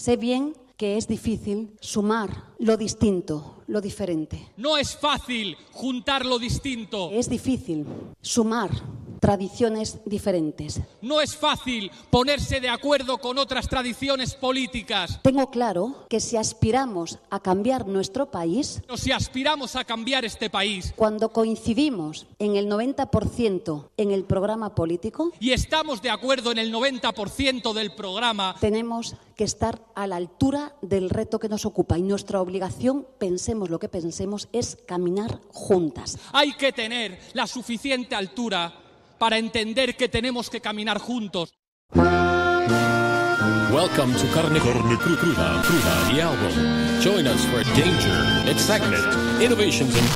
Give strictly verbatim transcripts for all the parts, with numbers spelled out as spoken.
Sé bien que es difícil sumar lo distinto, lo diferente. No es fácil juntar lo distinto. Es difícil sumar tradiciones diferentes. No es fácil ponerse de acuerdo con otras tradiciones políticas. Tengo claro que si aspiramos a cambiar nuestro país, o si aspiramos a cambiar este país, cuando coincidimos en el noventa por ciento en el programa político y estamos de acuerdo en el noventa por ciento del programa, tenemos que estar a la altura del reto que nos ocupa y nuestra obligación, pensemos lo que pensemos, es caminar juntas. Hay que tener la suficiente altura para entender que tenemos que caminar juntos. Welcome to Carne, Carne Cru- Cruda, Cruda, the album. Join us for danger, excitement, innovations and...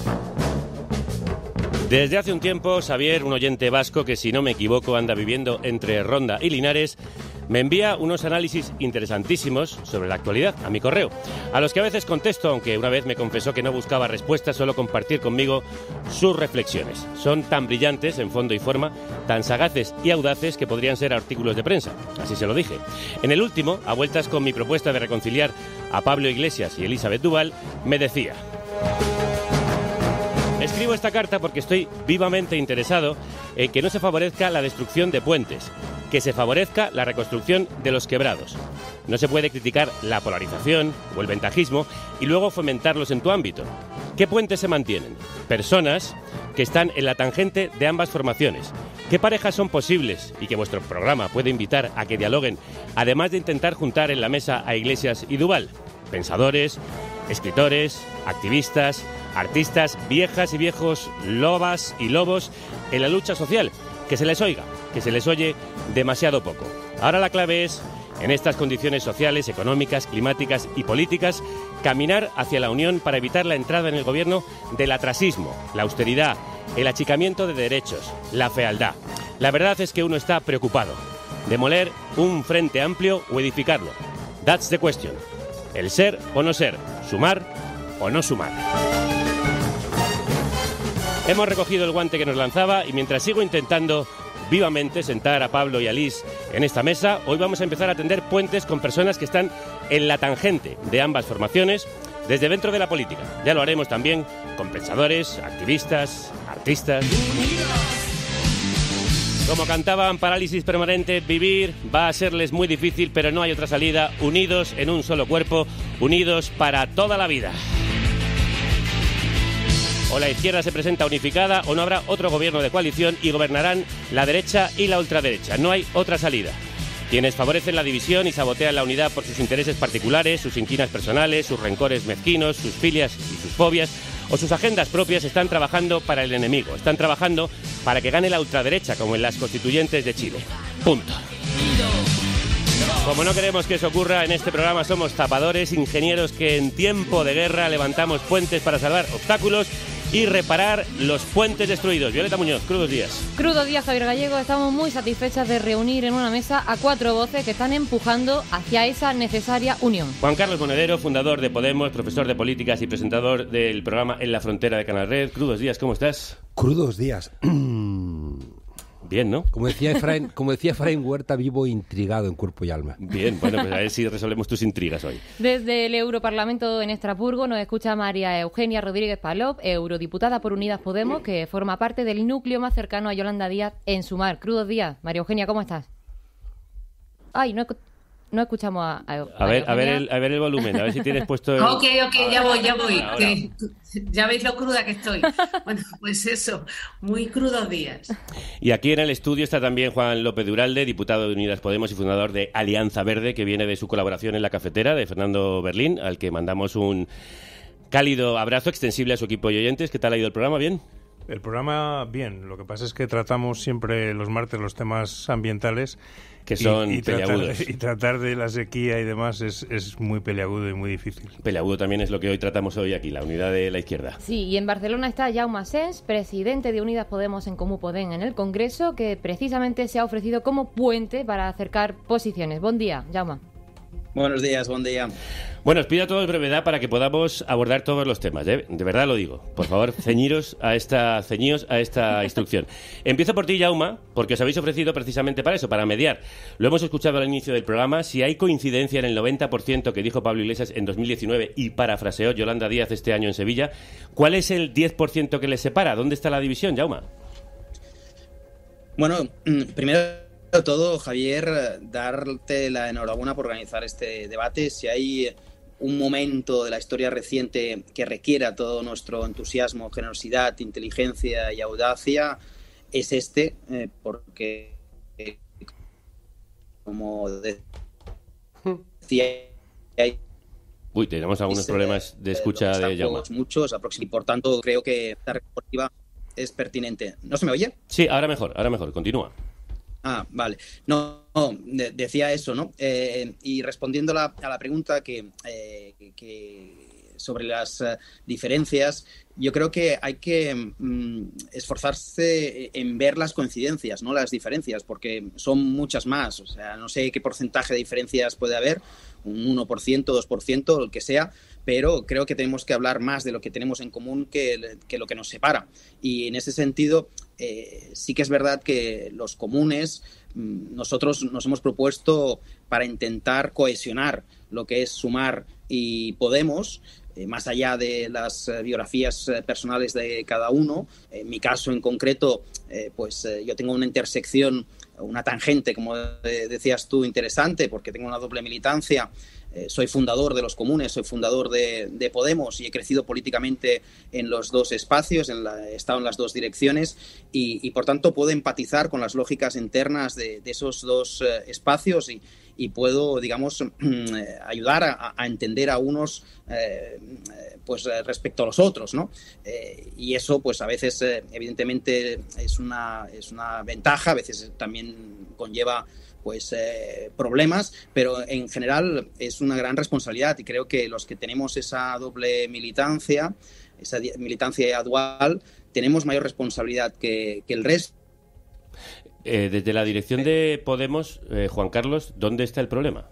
Desde hace un tiempo, Xavier, un oyente vasco que, si no me equivoco, anda viviendo entre Ronda y Linares, me envía unos análisis interesantísimos sobre la actualidad a mi correo, a los que a veces contesto, aunque una vez me confesó que no buscaba respuestas, solo compartir conmigo sus reflexiones. Son tan brillantes en fondo y forma, tan sagaces y audaces que podrían ser artículos de prensa, así se lo dije. En el último, a vueltas con mi propuesta de reconciliar a Pablo Iglesias y Elisabeth Duval, me decía: escribo esta carta porque estoy vivamente interesado en que no se favorezca la destrucción de puentes, que se favorezca la reconstrucción de los quebrados. No se puede criticar la polarización o el ventajismo y luego fomentarlos en tu ámbito. ¿Qué puentes se mantienen? Personas que están en la tangente de ambas formaciones. ¿Qué parejas son posibles y que vuestro programa puede invitar a que dialoguen, además de intentar juntar en la mesa a Iglesias y Duval? Pensadores, escritores, activistas, artistas, viejas y viejos, lobas y lobos en la lucha social. Que se les oiga, que se les oye demasiado poco. Ahora la clave es, en estas condiciones sociales, económicas, climáticas y políticas, caminar hacia la unión para evitar la entrada en el gobierno del atrasismo, la austeridad, el achicamiento de derechos, la fealdad. La verdad es que uno está preocupado. Demoler un frente amplio o edificarlo. That's the question. El ser o no ser, sumar o no sumar. Hemos recogido el guante que nos lanzaba y mientras sigo intentando vivamente sentar a Pablo y a Liz en esta mesa, hoy vamos a empezar a tender puentes con personas que están en la tangente de ambas formaciones desde dentro de la política. Ya lo haremos también con pensadores, activistas, artistas. Como cantaban Parálisis Permanente, vivir va a serles muy difícil, pero no hay otra salida. Unidos en un solo cuerpo, unidos para toda la vida. O la izquierda se presenta unificada o no habrá otro gobierno de coalición y gobernarán la derecha y la ultraderecha. No hay otra salida. Quienes favorecen la división y sabotean la unidad por sus intereses particulares, sus inquinas personales, sus rencores mezquinos, sus filias y sus fobias o sus agendas propias están trabajando para el enemigo. Están trabajando para que gane la ultraderecha, como en las constituyentes de Chile. Punto. Como no queremos que eso ocurra, en este programa somos zapadores, ingenieros que en tiempo de guerra levantamos puentes para salvar obstáculos y reparar los puentes destruidos. Violeta Muñoz, crudos días. Crudos días, Javier Gallego. Estamos muy satisfechas de reunir en una mesa a cuatro voces que están empujando hacia esa necesaria unión. Juan Carlos Monedero, fundador de Podemos, profesor de políticas y presentador del programa En la Frontera de Canal Red. Crudos días, ¿cómo estás? Crudos días. Bien, ¿no? Como decía Efraín, como decía Efraín Huerta, vivo intrigado en cuerpo y alma. Bien, bueno, pues a ver si resolvemos tus intrigas hoy. Desde el Europarlamento en Estrasburgo nos escucha María Eugenia Rodríguez Palop, eurodiputada por Unidas Podemos, que forma parte del núcleo más cercano a Yolanda Díaz en Sumar. Crudos días. María Eugenia, ¿cómo estás? Ay, no, no escuchamos a, a, a ver, a ver el, a ver el volumen, a ver si tienes puesto el... Ok, ok, ya voy, ya voy. Que, ya veis lo cruda que estoy. Bueno, pues eso, muy crudos días. Y aquí en el estudio está también Juan López de Uralde, diputado de Unidas Podemos y fundador de Alianza Verde, que viene de su colaboración en La Cafetera de Fernando Berlín, al que mandamos un cálido abrazo extensible a su equipo y oyentes. ¿Qué tal ha ido el programa? ¿Bien? El programa, bien. Lo que pasa es que tratamos siempre los martes los temas ambientales. Que son y, y peleagudos. Tratar de, y tratar de la sequía y demás es, es muy peleagudo y muy difícil. Peleagudo también es lo que hoy tratamos hoy aquí, la unidad de la izquierda. Sí, y en Barcelona está Jaume Asens, presidente de Unidas Podemos en Comú Podem en el Congreso, que precisamente se ha ofrecido como puente para acercar posiciones. Buen día, Jaume. Buenos días, buen día. Bueno, os pido a todos brevedad para que podamos abordar todos los temas, ¿eh? De verdad lo digo. Por favor, ceñiros a esta, ceñíos a esta instrucción. Empiezo por ti, Jaume, porque os habéis ofrecido precisamente para eso, para mediar. Lo hemos escuchado al inicio del programa. Si hay coincidencia en el noventa por ciento que dijo Pablo Iglesias en dos mil diecinueve y parafraseó Yolanda Díaz este año en Sevilla, ¿cuál es el diez por ciento que les separa? ¿Dónde está la división, Jaume? Bueno, primero de todo, Javier, darte la enhorabuena por organizar este debate. Si hay un momento de la historia reciente que requiera todo nuestro entusiasmo, generosidad, inteligencia y audacia, es este, eh, porque, eh, como decía, hay... Uy, tenemos algunos problemas de escucha de Jaume. Muchos, y por tanto creo que esta reportiva es pertinente. ¿No se me oye? Sí, ahora mejor, ahora mejor, continúa. Ah, vale. No, no de, decía eso, ¿no? Eh, y respondiendo la, a la pregunta que, eh, que sobre las uh, diferencias, yo creo que hay que mm, esforzarse en ver las coincidencias, no las diferencias, porque son muchas más. O sea, no sé qué porcentaje de diferencias puede haber, un uno por ciento, dos por ciento, lo que sea, pero creo que tenemos que hablar más de lo que tenemos en común que, que lo que nos separa. Y en ese sentido, eh, sí que es verdad que los comunes, nosotros nos hemos propuesto para intentar cohesionar lo que es Sumar y Podemos, eh, más allá de las eh, biografías eh, personales de cada uno. En mi caso en concreto, eh, pues eh, yo tengo una intersección, una tangente, como eh, decías tú, interesante, porque tengo una doble militancia. Eh, soy fundador de los comunes, soy fundador de, de Podemos y he crecido políticamente en los dos espacios, en la, he estado en las dos direcciones y, y por tanto puedo empatizar con las lógicas internas de, de esos dos eh, espacios y, y puedo, digamos, ayudar a, a entender a unos eh, pues respecto a los otros, ¿no? Eh, y eso pues a veces eh, evidentemente es una, es una ventaja, a veces también conlleva pues eh, problemas, pero en general es una gran responsabilidad y creo que los que tenemos esa doble militancia, esa militancia dual, tenemos mayor responsabilidad que, que el resto. Eh, desde la dirección de Podemos, eh, Juan Carlos, ¿dónde está el problema?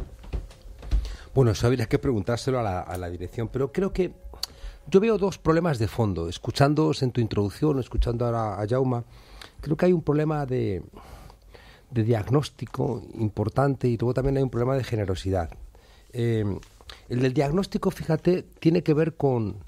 Bueno, eso habría que preguntárselo a la, a la dirección, pero creo que yo veo dos problemas de fondo. Escuchándoos en tu introducción, escuchando ahora a Jaume, creo que hay un problema de... de diagnóstico importante y luego también hay un problema de generosidad. Eh, el del diagnóstico, fíjate, tiene que ver con,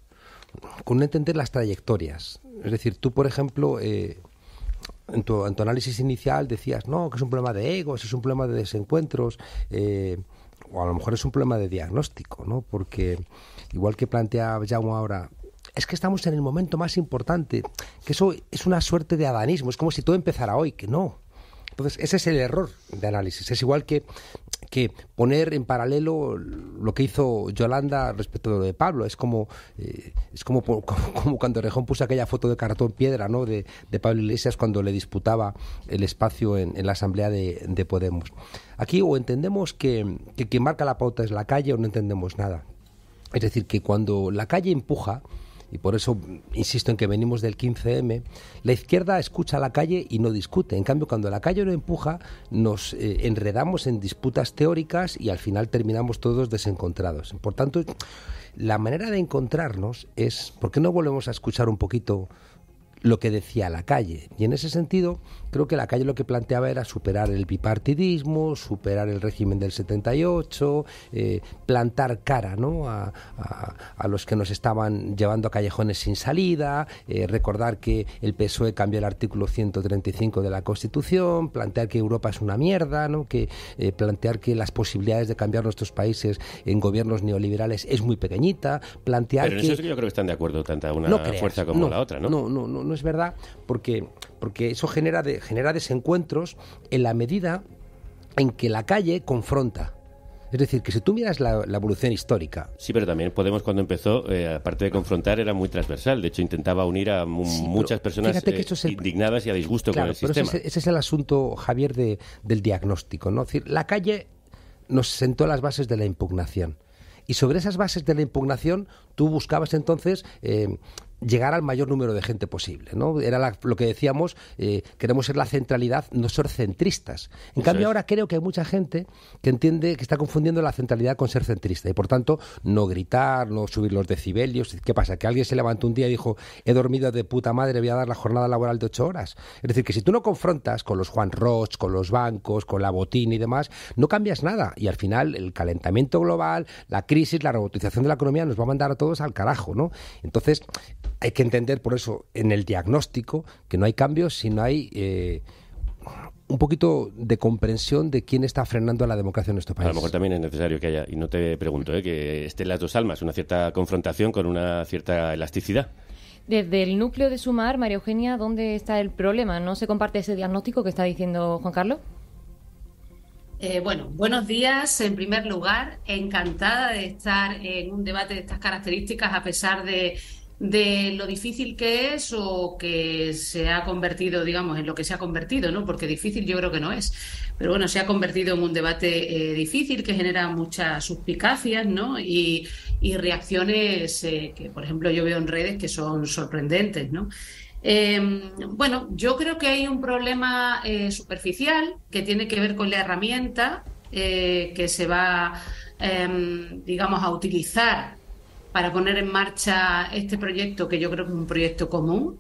con entender las trayectorias. Es decir, tú, por ejemplo, eh, en, tu, en tu análisis inicial decías, no, que es un problema de egos, es un problema de desencuentros, eh, o a lo mejor es un problema de diagnóstico, ¿no? Porque, igual que plantea Jaume ahora, es que estamos en el momento más importante, que eso es una suerte de adanismo, es como si todo empezara hoy, que no. Entonces, ese es el error de análisis. Es igual que, que poner en paralelo lo que hizo Yolanda respecto de lo de Pablo. Es como eh, es como, como, como cuando Rejón puso aquella foto de cartón piedra, ¿no? de, de Pablo Iglesias cuando le disputaba el espacio en, en la asamblea de, de Podemos. Aquí o entendemos que, que quien marca la pauta es la calle o no entendemos nada. Es decir, que cuando la calle empuja, y por eso insisto en que venimos del quince eme, la izquierda escucha a la calle y no discute. En cambio, cuando la calle no empuja, nos eh, enredamos en disputas teóricas y al final terminamos todos desencontrados. Por tanto, la manera de encontrarnos es, ¿por qué no volvemos a escuchar un poquito lo que decía la calle? Y en ese sentido, creo que la calle lo que planteaba era superar el bipartidismo, superar el régimen del setenta y ocho, eh, plantar cara, ¿no? a, a, a los que nos estaban llevando a callejones sin salida, eh, recordar que el P S O E cambió el artículo ciento treinta y cinco de la Constitución, plantear que Europa es una mierda, ¿no? que eh, plantear que las posibilidades de cambiar nuestros países en gobiernos neoliberales es muy pequeñita, plantear Pero en que... eso es que yo creo que están de acuerdo tanto una no creas, fuerza como no, la otra, ¿no? No, no, no, no es verdad, porque, porque eso genera, de, genera desencuentros en la medida en que la calle confronta. Es decir, que si tú miras la, la evolución histórica... Sí, pero también Podemos cuando empezó, eh, aparte de confrontar, era muy transversal. De hecho, intentaba unir a mu- sí, muchas personas eh, es el... indignadas y a disgusto claro, con el pero sistema. Ese, ese es el asunto, Javier, de, del diagnóstico, ¿no? Es decir, la calle nos sentó las bases de la impugnación. Y sobre esas bases de la impugnación tú buscabas entonces eh, llegar al mayor número de gente posible, ¿no? Era la, lo que decíamos, eh, queremos ser la centralidad, no ser centristas. En Eso cambio, es. ahora creo que hay mucha gente que entiende que está confundiendo la centralidad con ser centrista y, por tanto, no gritar, no subir los decibelios. ¿Qué pasa? Que alguien se levantó un día y dijo, he dormido de puta madre, voy a dar la jornada laboral de ocho horas. Es decir, que si tú no confrontas con los Juan Roch, con los bancos, con la botín y demás, no cambias nada. Y al final, el calentamiento global, la crisis, la robotización de la economía nos va a mandar a todos al carajo, ¿no? Entonces, hay que entender, por eso, en el diagnóstico, que no hay cambios si no hay eh, un poquito de comprensión de quién está frenando a la democracia en nuestro país. A lo mejor también es necesario que haya, y no te pregunto, ¿eh? que estén las dos almas, una cierta confrontación con una cierta elasticidad. Desde el núcleo de Sumar, María Eugenia, ¿dónde está el problema? ¿No se comparte ese diagnóstico que está diciendo Juan Carlos? Eh, bueno, buenos días. En primer lugar, encantada de estar en un debate de estas características, a pesar de... de lo difícil que es o que se ha convertido, digamos, en lo que se ha convertido, ¿no? Porque difícil yo creo que no es. Pero bueno, se ha convertido en un debate eh, difícil que genera muchas suspicacias, ¿no? Y, y reacciones eh, que, por ejemplo, yo veo en redes que son sorprendentes, ¿no? Eh, bueno, yo creo que hay un problema eh, superficial que tiene que ver con la herramienta eh, que se va, eh, digamos, a utilizar para poner en marcha este proyecto, que yo creo que es un proyecto común.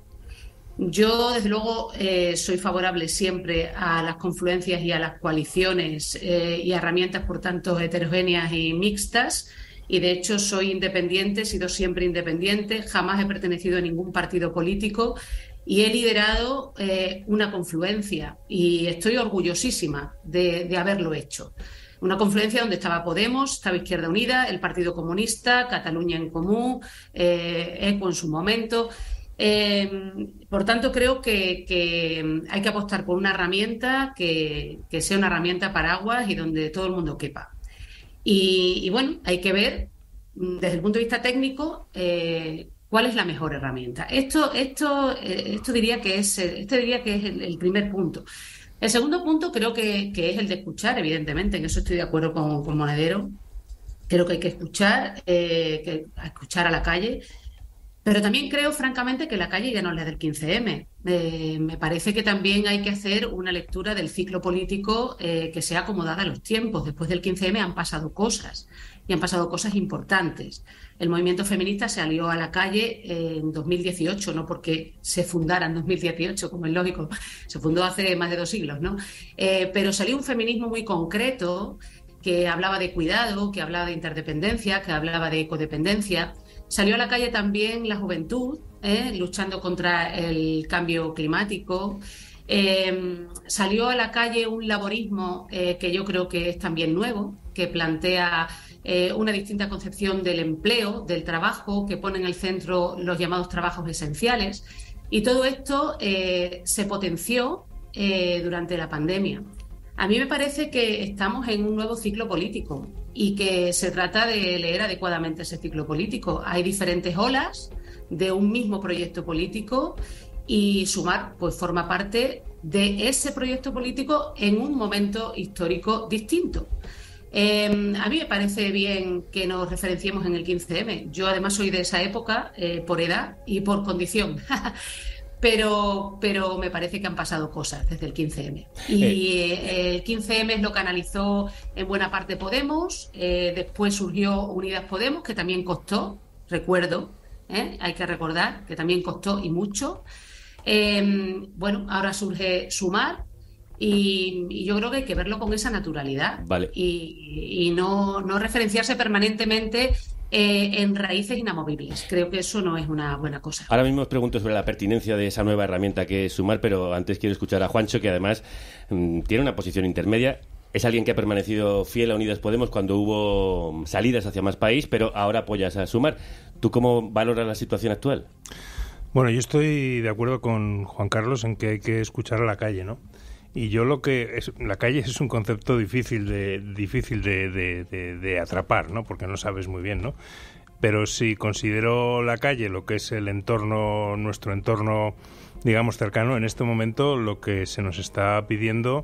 Yo, desde luego, eh, soy favorable siempre a las confluencias y a las coaliciones eh, y herramientas, por tanto, heterogéneas y mixtas. Y, de hecho, soy independiente, he sido siempre independiente, jamás he pertenecido a ningún partido político y he liderado eh, una confluencia y estoy orgullosísima de, de haberlo hecho. Una confluencia donde estaba Podemos, estaba Izquierda Unida, el Partido Comunista, Cataluña en Comú, eh, ECO en su momento. Eh, por tanto, creo que, que hay que apostar por una herramienta que, que sea una herramienta paraguas y donde todo el mundo quepa. Y, y bueno, hay que ver desde el punto de vista técnico eh, cuál es la mejor herramienta. Esto, esto, eh, esto diría que es, este diría que es el, el primer punto. El segundo punto creo que, que es el de escuchar, evidentemente, en eso estoy de acuerdo con, con Monedero. Creo que hay que escuchar, eh, que, a escuchar a la calle, pero también creo, francamente, que la calle ya no es la del quince eme. Eh, me parece que también hay que hacer una lectura del ciclo político eh, que sea acomodada a los tiempos. Después del quince eme han pasado cosas, y han pasado cosas importantes. El movimiento feminista salió a la calle en dos mil dieciocho, no porque se fundara en dos mil dieciocho, como es lógico, se fundó hace más de dos siglos, ¿no? Eh, pero salió un feminismo muy concreto que hablaba de cuidado, que hablaba de interdependencia, que hablaba de codependencia. Salió a la calle también la juventud, ¿eh? luchando contra el cambio climático. Eh, salió a la calle un laborismo eh, que yo creo que es también nuevo, que plantea eh, una distinta concepción del empleo, del trabajo, que pone en el centro los llamados trabajos esenciales. Y todo esto eh, se potenció eh, durante la pandemia. A mí me parece que estamos en un nuevo ciclo político y que se trata de leer adecuadamente ese ciclo político. Hay diferentes olas de un mismo proyecto político y Sumar pues forma parte de ese proyecto político en un momento histórico distinto. Eh, a mí me parece bien que nos referenciemos en el quince eme. Yo además soy de esa época eh, por edad y por condición. Pero, pero me parece que han pasado cosas desde el quince eme. Y eh, el quince eme lo canalizó en buena parte Podemos, eh, después surgió Unidas Podemos, que también costó, recuerdo, ¿eh? hay que recordar que también costó y mucho. Eh, bueno, ahora surge Sumar y, y yo creo que hay que verlo con esa naturalidad. Vale. y, y no, no referenciarse permanentemente Eh, en raíces inamovibles. Creo que eso no es una buena cosa. Ahora mismo os pregunto sobre la pertinencia de esa nueva herramienta que es Sumar, pero antes quiero escuchar a Juancho, que además mmm, tiene una posición intermedia. Es alguien que ha permanecido fiel a Unidas Podemos cuando hubo salidas hacia Más País, pero ahora apoyas a Sumar. ¿Tú cómo valoras la situación actual? Bueno, yo estoy de acuerdo con Juan Carlos en que hay que escuchar a la calle, ¿no? Y yo lo que es, la calle es un concepto difícil de difícil de, de, de, de atrapar, ¿no? Porque no sabes muy bien, ¿no? Pero si considero la calle lo que es el entorno, nuestro entorno, digamos, cercano, en este momento lo que se nos está pidiendo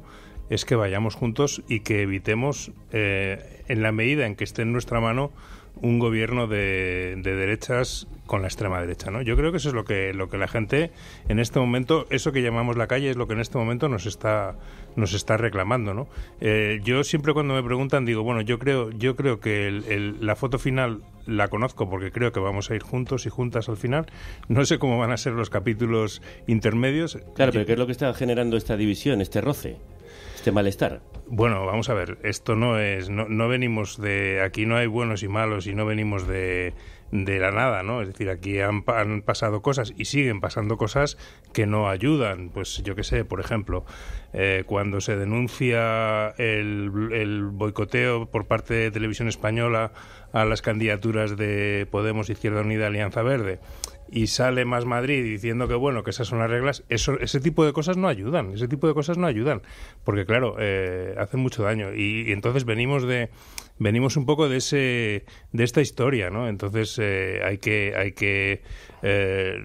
es que vayamos juntos y que evitemos, eh, en la medida en que esté en nuestra mano, un gobierno de, de derechas con la extrema derecha, ¿no? Yo creo que eso es lo que lo que la gente en este momento, eso que llamamos la calle, es lo que en este momento nos está nos está reclamando, ¿no? Eh, yo siempre cuando me preguntan digo, bueno, yo creo yo creo que el, el, la foto final la conozco porque creo que vamos a ir juntos y juntas al final. No sé cómo van a ser los capítulos intermedios. Claro, pero ¿qué es lo que está generando esta división, este roce, este malestar? Bueno, vamos a ver, esto no es, no, no venimos de, aquí no hay buenos y malos y no venimos de, de la nada, ¿no? Es decir, aquí han, han pasado cosas y siguen pasando cosas que no ayudan. Pues yo qué sé, por ejemplo, eh, cuando se denuncia el, el boicoteo por parte de Televisión Española a las candidaturas de Podemos, Izquierda Unida, Alianza Verde, y sale Más Madrid diciendo que bueno, que esas son las reglas, eso, ese tipo de cosas no ayudan, ese tipo de cosas no ayudan, porque claro, eh, hacen mucho daño, y, y entonces venimos de venimos un poco de ese de esta historia, ¿no? Entonces eh, hay que hay que eh,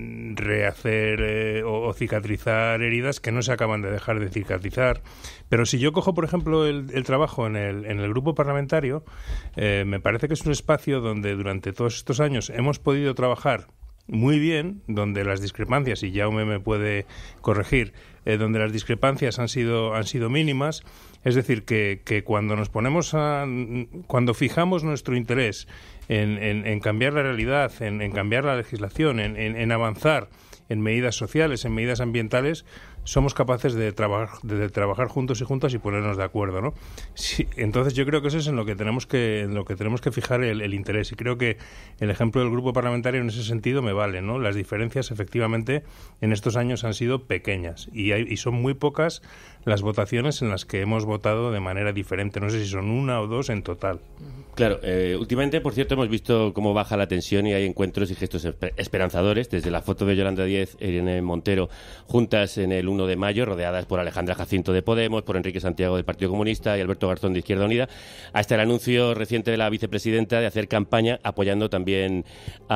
rehacer eh, o, o cicatrizar heridas que no se acaban de dejar de cicatrizar. Pero si yo cojo, por ejemplo, el, el trabajo en el, en el grupo parlamentario, eh, me parece que es un espacio donde durante todos estos años hemos podido trabajar muy bien, donde las discrepancias, y Jaume me puede corregir, eh, donde las discrepancias han sido han sido mínimas. Es decir, que, que cuando nos ponemos a, cuando fijamos nuestro interés en, en, en cambiar la realidad, en, en cambiar la legislación, en, en, en avanzar en medidas sociales, en medidas ambientales, somos capaces de, traba- de, de trabajar juntos y juntas y ponernos de acuerdo, ¿no? Sí, entonces yo creo que eso es en lo que tenemos que en lo que tenemos que fijar el, el interés, y creo que el ejemplo del grupo parlamentario en ese sentido me vale, ¿no? Las diferencias efectivamente en estos años han sido pequeñas y, hay, y son muy pocas las votaciones en las que hemos votado de manera diferente. No sé si son una o dos en total. Claro, eh, últimamente, por cierto, hemos visto cómo baja la tensión y hay encuentros y gestos esper- esperanzadores, desde la foto de Yolanda Díaz e Irene Montero juntas en el uno de mayo, rodeadas por Alejandra Jacinto de Podemos, por Enrique Santiago del Partido Comunista y Alberto Garzón de Izquierda Unida, hasta el anuncio reciente de la vicepresidenta de hacer campaña apoyando también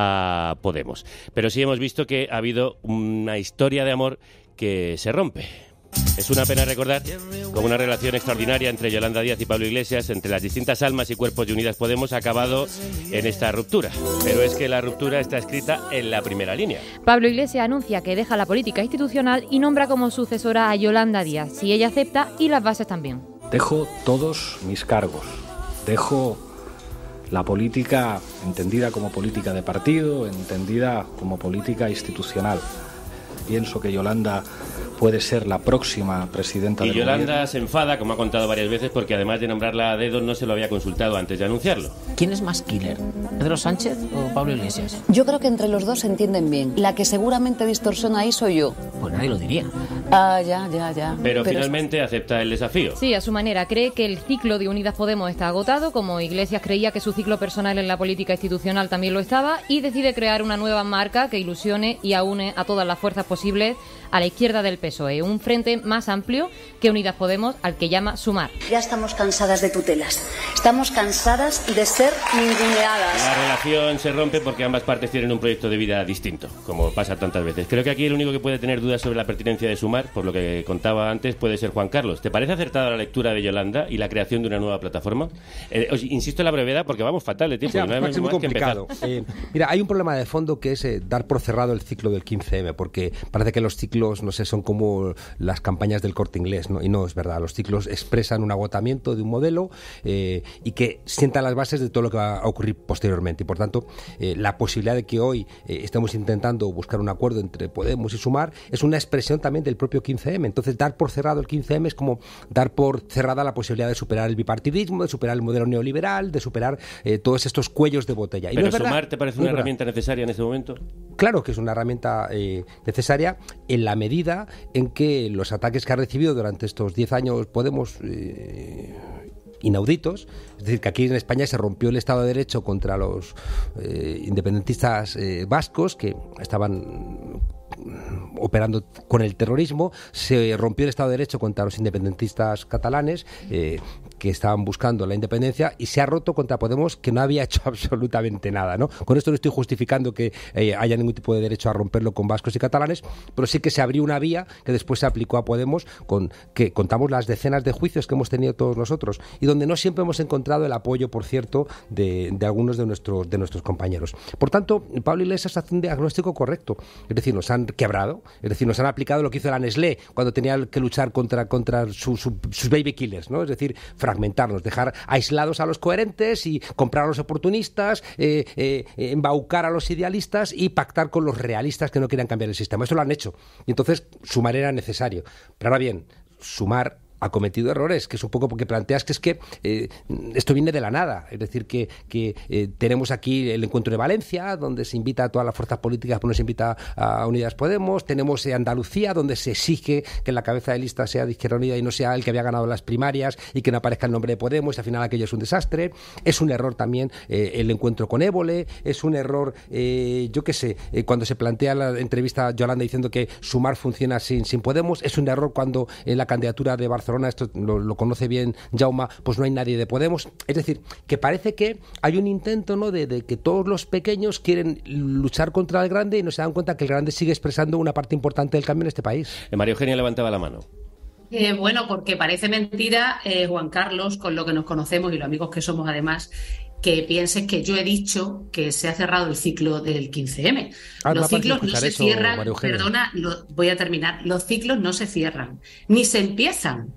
a Podemos. Pero sí hemos visto que ha habido una historia de amor que se rompe. Es una pena recordar cómo una relación extraordinaria entre Yolanda Díaz y Pablo Iglesias, entre las distintas almas y cuerpos de Unidas Podemos, ha acabado en esta ruptura. Pero es que la ruptura está escrita en la primera línea. Pablo Iglesias anuncia que deja la política institucional y nombra como sucesora a Yolanda Díaz, si ella acepta, y las bases también. Dejo todos mis cargos, dejo la política entendida como política de partido, entendida como política institucional. Pienso que Yolanda puede ser la próxima presidenta del gobierno. Y Yolanda se enfada, como ha contado varias veces, porque además de nombrarla a dedo no se lo había consultado antes de anunciarlo. ¿Quién es más killer? ¿Pedro Sánchez o Pablo Iglesias? Yo creo que entre los dos se entienden bien. La que seguramente distorsiona ahí soy yo. Pues nadie lo diría. Ah, ya, ya, ya. Pero, Pero finalmente acepta el desafío. Sí, a su manera. Cree que el ciclo de Unidas Podemos está agotado, como Iglesias creía que su ciclo personal en la política institucional también lo estaba, y decide crear una nueva marca que ilusione y aúne a todas las fuerzas posibles a la izquierda del P S O E, un frente más amplio que Unidas Podemos, al que llama Sumar. Ya estamos cansadas de tutelas, estamos cansadas de ser ninguneadas. La relación se rompe porque ambas partes tienen un proyecto de vida distinto, como pasa tantas veces. Creo que aquí el único que puede tener dudas sobre la pertinencia de Sumar, por lo que contaba antes, puede ser Juan Carlos. ¿Te parece acertada la lectura de Yolanda y la creación de una nueva plataforma? Eh, os insisto en la brevedad porque vamos fatal de tiempo. O sea, no hay va a ser muy más que complicado. Eh, mira, hay un problema de fondo que es eh, dar por cerrado el ciclo del quince eme, porque parece que los ciclos, no sé, son como las campañas del Corte Inglés, ¿no? Y no es verdad. Los ciclos expresan un agotamiento de un modelo eh, y que sientan las bases de todo lo que va a ocurrir posteriormente. Y por tanto, eh, la posibilidad de que hoy eh, estemos intentando buscar un acuerdo entre Podemos y Sumar es una expresión también del propio quince eme. Entonces, dar por cerrado el quince eme es como dar por cerrada la posibilidad de superar el bipartidismo, de superar el modelo neoliberal, de superar eh, todos estos cuellos de botella. Y ¿Pero no es Sumar verdad, te parece no una es herramienta necesaria en este momento? Claro que es una herramienta eh, necesaria en la medida en que los ataques que ha recibido durante estos diez años Podemos eh, inauditos, es decir, que aquí en España se rompió el Estado de Derecho contra los eh, independentistas eh, vascos que estaban operando con el terrorismo, se rompió el Estado de Derecho contra los independentistas catalanes eh, que estaban buscando la independencia, y se ha roto contra Podemos, que no había hecho absolutamente nada, ¿no? Con esto no estoy justificando que eh, haya ningún tipo de derecho a romperlo con vascos y catalanes, pero sí que se abrió una vía que después se aplicó a Podemos, con que contamos las decenas de juicios que hemos tenido todos nosotros, y donde no siempre hemos encontrado el apoyo, por cierto, de, de algunos de nuestros, de nuestros compañeros. Por tanto, Pablo Iglesias hace un diagnóstico correcto, es decir, nos han quebrado, es decir, nos han aplicado lo que hizo la Nestlé cuando tenía que luchar contra, contra su, su, sus baby killers, ¿no? Es decir, fragmentarnos, dejar aislados a los coherentes y comprar a los oportunistas, eh, eh, embaucar a los idealistas y pactar con los realistas que no quieran cambiar el sistema. Eso lo han hecho. Y entonces Sumar era necesario. Pero ahora bien, Sumar ha cometido errores, que es un poco porque planteas que es que eh, esto viene de la nada, es decir, que, que eh, tenemos aquí el encuentro de Valencia, donde se invita a todas las fuerzas políticas, pero no se invita a Unidas Podemos, tenemos eh, Andalucía, donde se exige que la cabeza de lista sea de Izquierda Unida y no sea el que había ganado las primarias, y que no aparezca el nombre de Podemos, y al final aquello es un desastre. Es un error también eh, el encuentro con Évole, es un error, eh, yo qué sé, eh, cuando se plantea la entrevista a Yolanda diciendo que Sumar funciona sin, sin Podemos, es un error cuando en la candidatura de Barcelona, esto lo, lo conoce bien Jaume, pues no hay nadie de Podemos. Es decir, que parece que hay un intento, ¿no?, de, de que todos los pequeños quieren luchar contra el grande y no se dan cuenta que el grande sigue expresando una parte importante del cambio en este país. Eh, María Eugenia levantaba la mano. Eh, bueno, porque parece mentira, eh, Juan Carlos, con lo que nos conocemos y los amigos que somos además, que pienses que yo he dicho que se ha cerrado el ciclo del quince eme. Ah, los no ciclos no se eso, cierran, perdona, lo, voy a terminar, los ciclos no se cierran, ni se empiezan.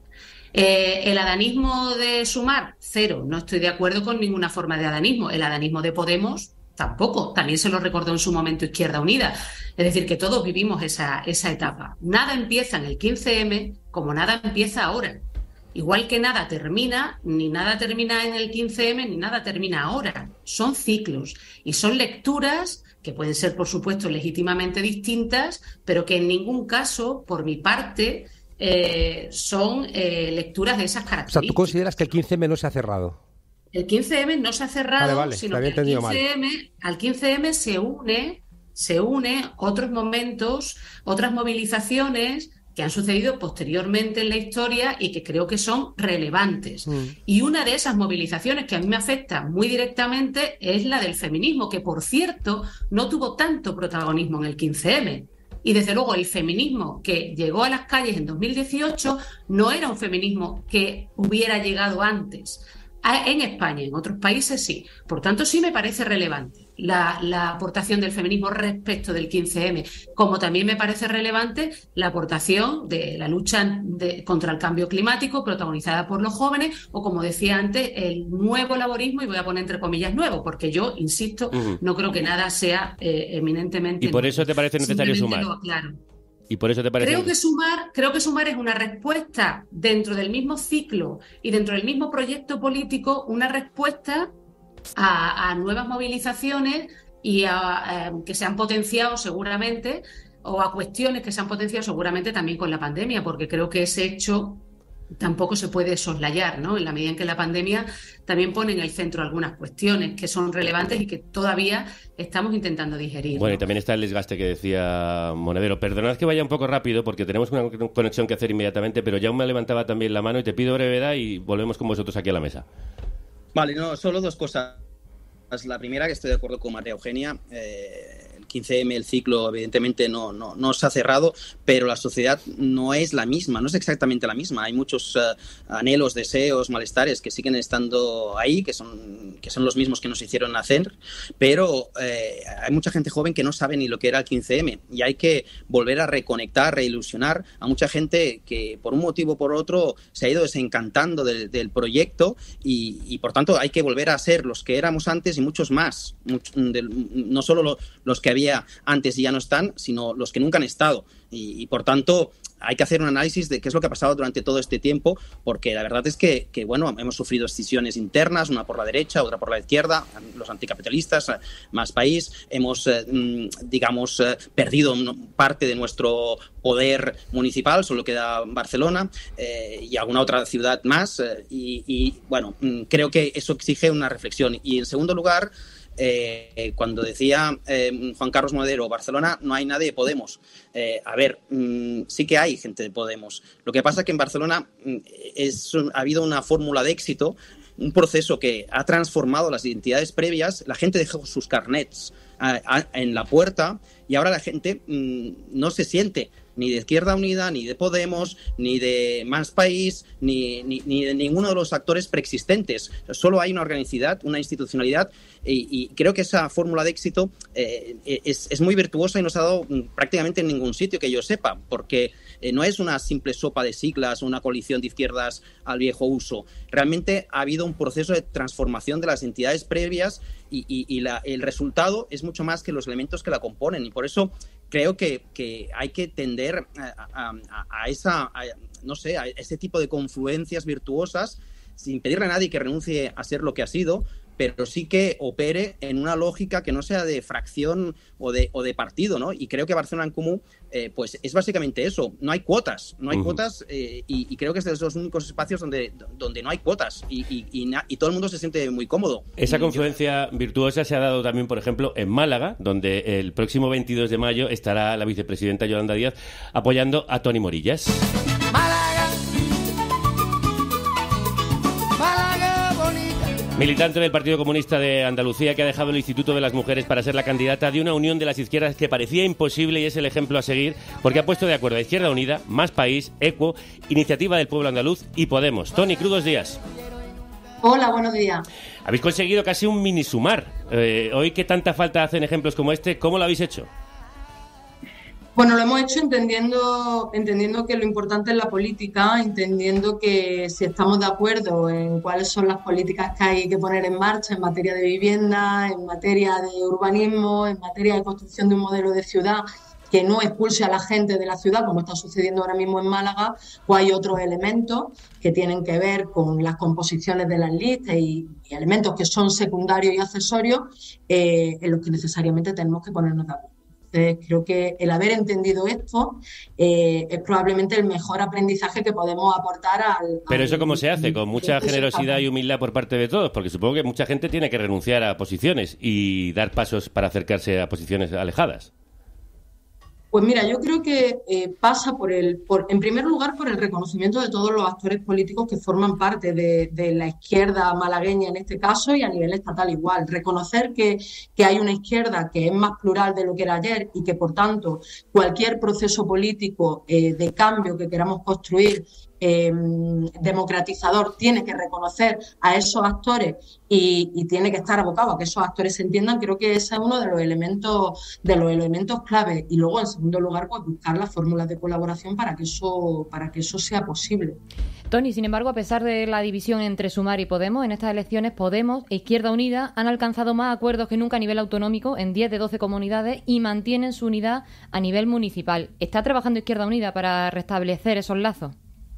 Eh, el adanismo de Sumar, cero, no estoy de acuerdo con ninguna forma de adanismo. El adanismo de Podemos, tampoco, también se lo recordó en su momento Izquierda Unida. Es decir, que todos vivimos esa, esa etapa. Nada empieza en el quince eme como nada empieza ahora. Igual que nada termina, ni nada termina en el quince eme, ni nada termina ahora. Son ciclos y son lecturas que pueden ser, por supuesto, legítimamente distintas, pero que en ningún caso, por mi parte, eh, son eh, lecturas de esas características. O sea, ¿tú consideras que el quince eme no se ha cerrado? El quince eme no se ha cerrado, vale, vale, sino que al quince eme, al quince eme se une, se une otros momentos, otras movilizaciones que han sucedido posteriormente en la historia y que creo que son relevantes. Mm. Y una de esas movilizaciones que a mí me afecta muy directamente es la del feminismo, que por cierto no tuvo tanto protagonismo en el quince eme. Y desde luego el feminismo que llegó a las calles en dos mil dieciocho no era un feminismo que hubiera llegado antes. En España, en otros países sí. Por tanto, sí me parece relevante la, la aportación del feminismo respecto del quince eme, como también me parece relevante la aportación de la lucha de, contra el cambio climático protagonizada por los jóvenes, o como decía antes, el nuevo laborismo, y voy a poner entre comillas nuevo, porque yo, insisto, uh-huh. no creo que nada sea eh, eminentemente... ¿Y por eso te parece necesario sumar? Claro. ¿Y por eso te parece? Creo que sumar, creo que sumar es una respuesta dentro del mismo ciclo y dentro del mismo proyecto político, una respuesta a, a nuevas movilizaciones y a, a, que se han potenciado seguramente, o a cuestiones que se han potenciado seguramente también con la pandemia, porque creo que ese hecho tampoco se puede soslayar, ¿no? En la medida en que la pandemia también pone en el centro algunas cuestiones que son relevantes y que todavía estamos intentando digerir. Bueno, ¿no? Y también está el desgaste que decía Monedero. Perdonad que vaya un poco rápido porque tenemos una conexión que hacer inmediatamente, pero ya me levantaba también la mano y te pido brevedad y volvemos con vosotros aquí a la mesa. Vale, no, solo dos cosas. La primera, que estoy de acuerdo con María Eugenia, eh, el quince eme, el ciclo evidentemente no, no, no se ha cerrado, pero la sociedad no es la misma, no es exactamente la misma. Hay muchos uh, anhelos, deseos, malestares que siguen estando ahí, que son, que son los mismos que nos hicieron nacer, pero eh, hay mucha gente joven que no sabe ni lo que era el quince eme, y hay que volver a reconectar, reilusionar a mucha gente que por un motivo o por otro se ha ido desencantando del, del proyecto, y, y por tanto hay que volver a ser los que éramos antes y muchos más, mucho, de, no solo lo, los que había antes y ya no están, sino los que nunca han estado, y, y por tanto hay que hacer un análisis de qué es lo que ha pasado durante todo este tiempo, porque la verdad es que, que bueno, hemos sufrido escisiones internas, una por la derecha, otra por la izquierda, los anticapitalistas, Más País, hemos, eh, digamos, eh, perdido parte de nuestro poder municipal, solo queda Barcelona eh, y alguna otra ciudad más, eh, y, y bueno, creo que eso exige una reflexión. Y en segundo lugar, eh, cuando decía eh, Juan Carlos Modero, Barcelona no hay nadie de Podemos. Eh, a ver, mmm, sí que hay gente de Podemos. Lo que pasa es que en Barcelona mmm, es, ha habido una fórmula de éxito, un proceso que ha transformado las identidades previas. La gente dejó sus carnets a, a, en la puerta y ahora la gente mmm, no se siente ni de Izquierda Unida, ni de Podemos, ni de Más País, ni, ni, ni de ninguno de los actores preexistentes. Solo hay una organicidad, una institucionalidad, y, y creo que esa fórmula de éxito eh, es, es muy virtuosa y no se ha dado prácticamente en ningún sitio que yo sepa, porque eh, no es una simple sopa de siglas o una coalición de izquierdas al viejo uso. Realmente ha habido un proceso de transformación de las entidades previas y, y, y la, el resultado es mucho más que los elementos que la componen, y por eso creo que, que hay que tender a, a, a esa, a, no sé, a ese tipo de confluencias virtuosas sin pedirle a nadie que renuncie a ser lo que ha sido, pero sí que opere en una lógica que no sea de fracción o de, o de partido, ¿no? Y creo que Barcelona en Comú eh, pues es básicamente eso. No hay cuotas, no hay uh-huh. cuotas eh, y, y creo que es de los únicos espacios donde, donde no hay cuotas y, y, y, na, y todo el mundo se siente muy cómodo. Esa confluencia Yo... virtuosa se ha dado también, por ejemplo, en Málaga, donde el próximo veintidós de mayo estará la vicepresidenta Yolanda Díaz apoyando a Toni Morillas. Militante del Partido Comunista de Andalucía, que ha dejado el Instituto de las Mujeres para ser la candidata de una unión de las izquierdas que parecía imposible, y es el ejemplo a seguir porque ha puesto de acuerdo a Izquierda Unida, Más País, ECUO, Iniciativa del Pueblo Andaluz y Podemos. Toni, crudos días. Hola, buenos días. Habéis conseguido casi un mini sumar. Eh, hoy que tanta falta hacen ejemplos como este, ¿cómo lo habéis hecho? Bueno, lo hemos hecho entendiendo, entendiendo que lo importante es la política, entendiendo que si estamos de acuerdo en cuáles son las políticas que hay que poner en marcha en materia de vivienda, en materia de urbanismo, en materia de construcción de un modelo de ciudad que no expulse a la gente de la ciudad, como está sucediendo ahora mismo en Málaga, pues hay otros elementos que tienen que ver con las composiciones de las listas y, y elementos que son secundarios y accesorios eh, en los que necesariamente tenemos que ponernos de acuerdo. Entonces, creo que el haber entendido esto eh, es probablemente el mejor aprendizaje que podemos aportar al... Pero eso, al, ¿cómo se hace? Con mucha generosidad y humildad por parte de todos, porque supongo que mucha gente tiene que renunciar a posiciones y dar pasos para acercarse a posiciones alejadas. Pues mira, yo creo que eh, pasa por el, por, en primer lugar, por el reconocimiento de todos los actores políticos que forman parte de, de la izquierda malagueña en este caso y a nivel estatal igual. Reconocer que, que hay una izquierda que es más plural de lo que era ayer y que, por tanto, cualquier proceso político eh, de cambio que queramos construir Eh, democratizador tiene que reconocer a esos actores y, y tiene que estar abocado a que esos actores se entiendan. Creo que ese es uno de los elementos de los elementos clave, y luego en segundo lugar pues buscar las fórmulas de colaboración para que eso para que eso sea posible. Toni, sin embargo, a pesar de la división entre Sumar y Podemos, en estas elecciones Podemos e Izquierda Unida han alcanzado más acuerdos que nunca a nivel autonómico en diez de doce comunidades y mantienen su unidad a nivel municipal. ¿Está trabajando Izquierda Unida para restablecer esos lazos?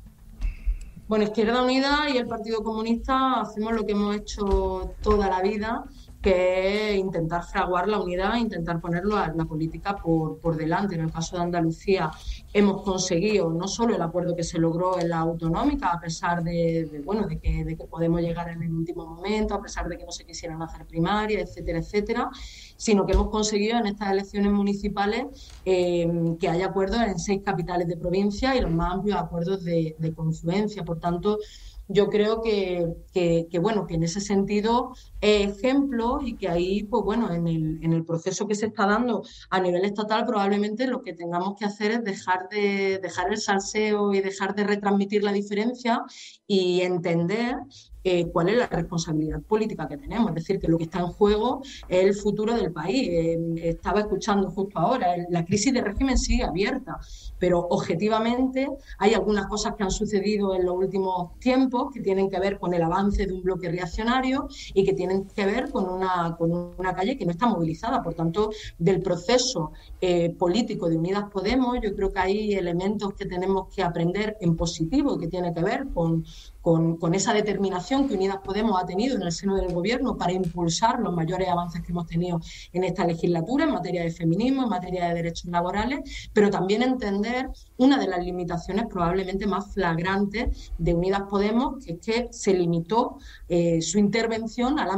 Bueno, Izquierda Unida y el Partido Comunista hacemos lo que hemos hecho toda la vida, que es intentar fraguar la unidad, intentar ponerlo a la política por, por delante. En el caso de Andalucía hemos conseguido no solo el acuerdo que se logró en la autonómica, a pesar de, de, bueno, de, que, de que podemos llegar en el último momento, a pesar de que no se quisieran hacer primarias, etcétera, etcétera, sino que hemos conseguido en estas elecciones municipales eh, que haya acuerdos en seis capitales de provincia y los más amplios acuerdos de, de confluencia. Por tanto, yo creo que, que, que bueno, que en ese sentido es ejemplo y que ahí, pues bueno, en el, en el proceso que se está dando a nivel estatal, probablemente lo que tengamos que hacer es dejar de dejar el salseo y dejar de retransmitir la diferencia y entender Eh, cuál es la responsabilidad política que tenemos. Es decir, que lo que está en juego es el futuro del país. Eh, estaba escuchando justo ahora, el, la crisis de régimen sigue abierta, pero objetivamente hay algunas cosas que han sucedido en los últimos tiempos que tienen que ver con el avance de un bloque reaccionario y que tienen que ver con una, con una calle que no está movilizada. Por tanto, del proceso eh, político de Unidas Podemos, yo creo que hay elementos que tenemos que aprender en positivo, que tiene que ver con Con, con esa determinación que Unidas Podemos ha tenido en el seno del Gobierno para impulsar los mayores avances que hemos tenido en esta legislatura en materia de feminismo, en materia de derechos laborales, pero también entender una de las limitaciones probablemente más flagrantes de Unidas Podemos, que es que se limitó eh, su intervención al ámbito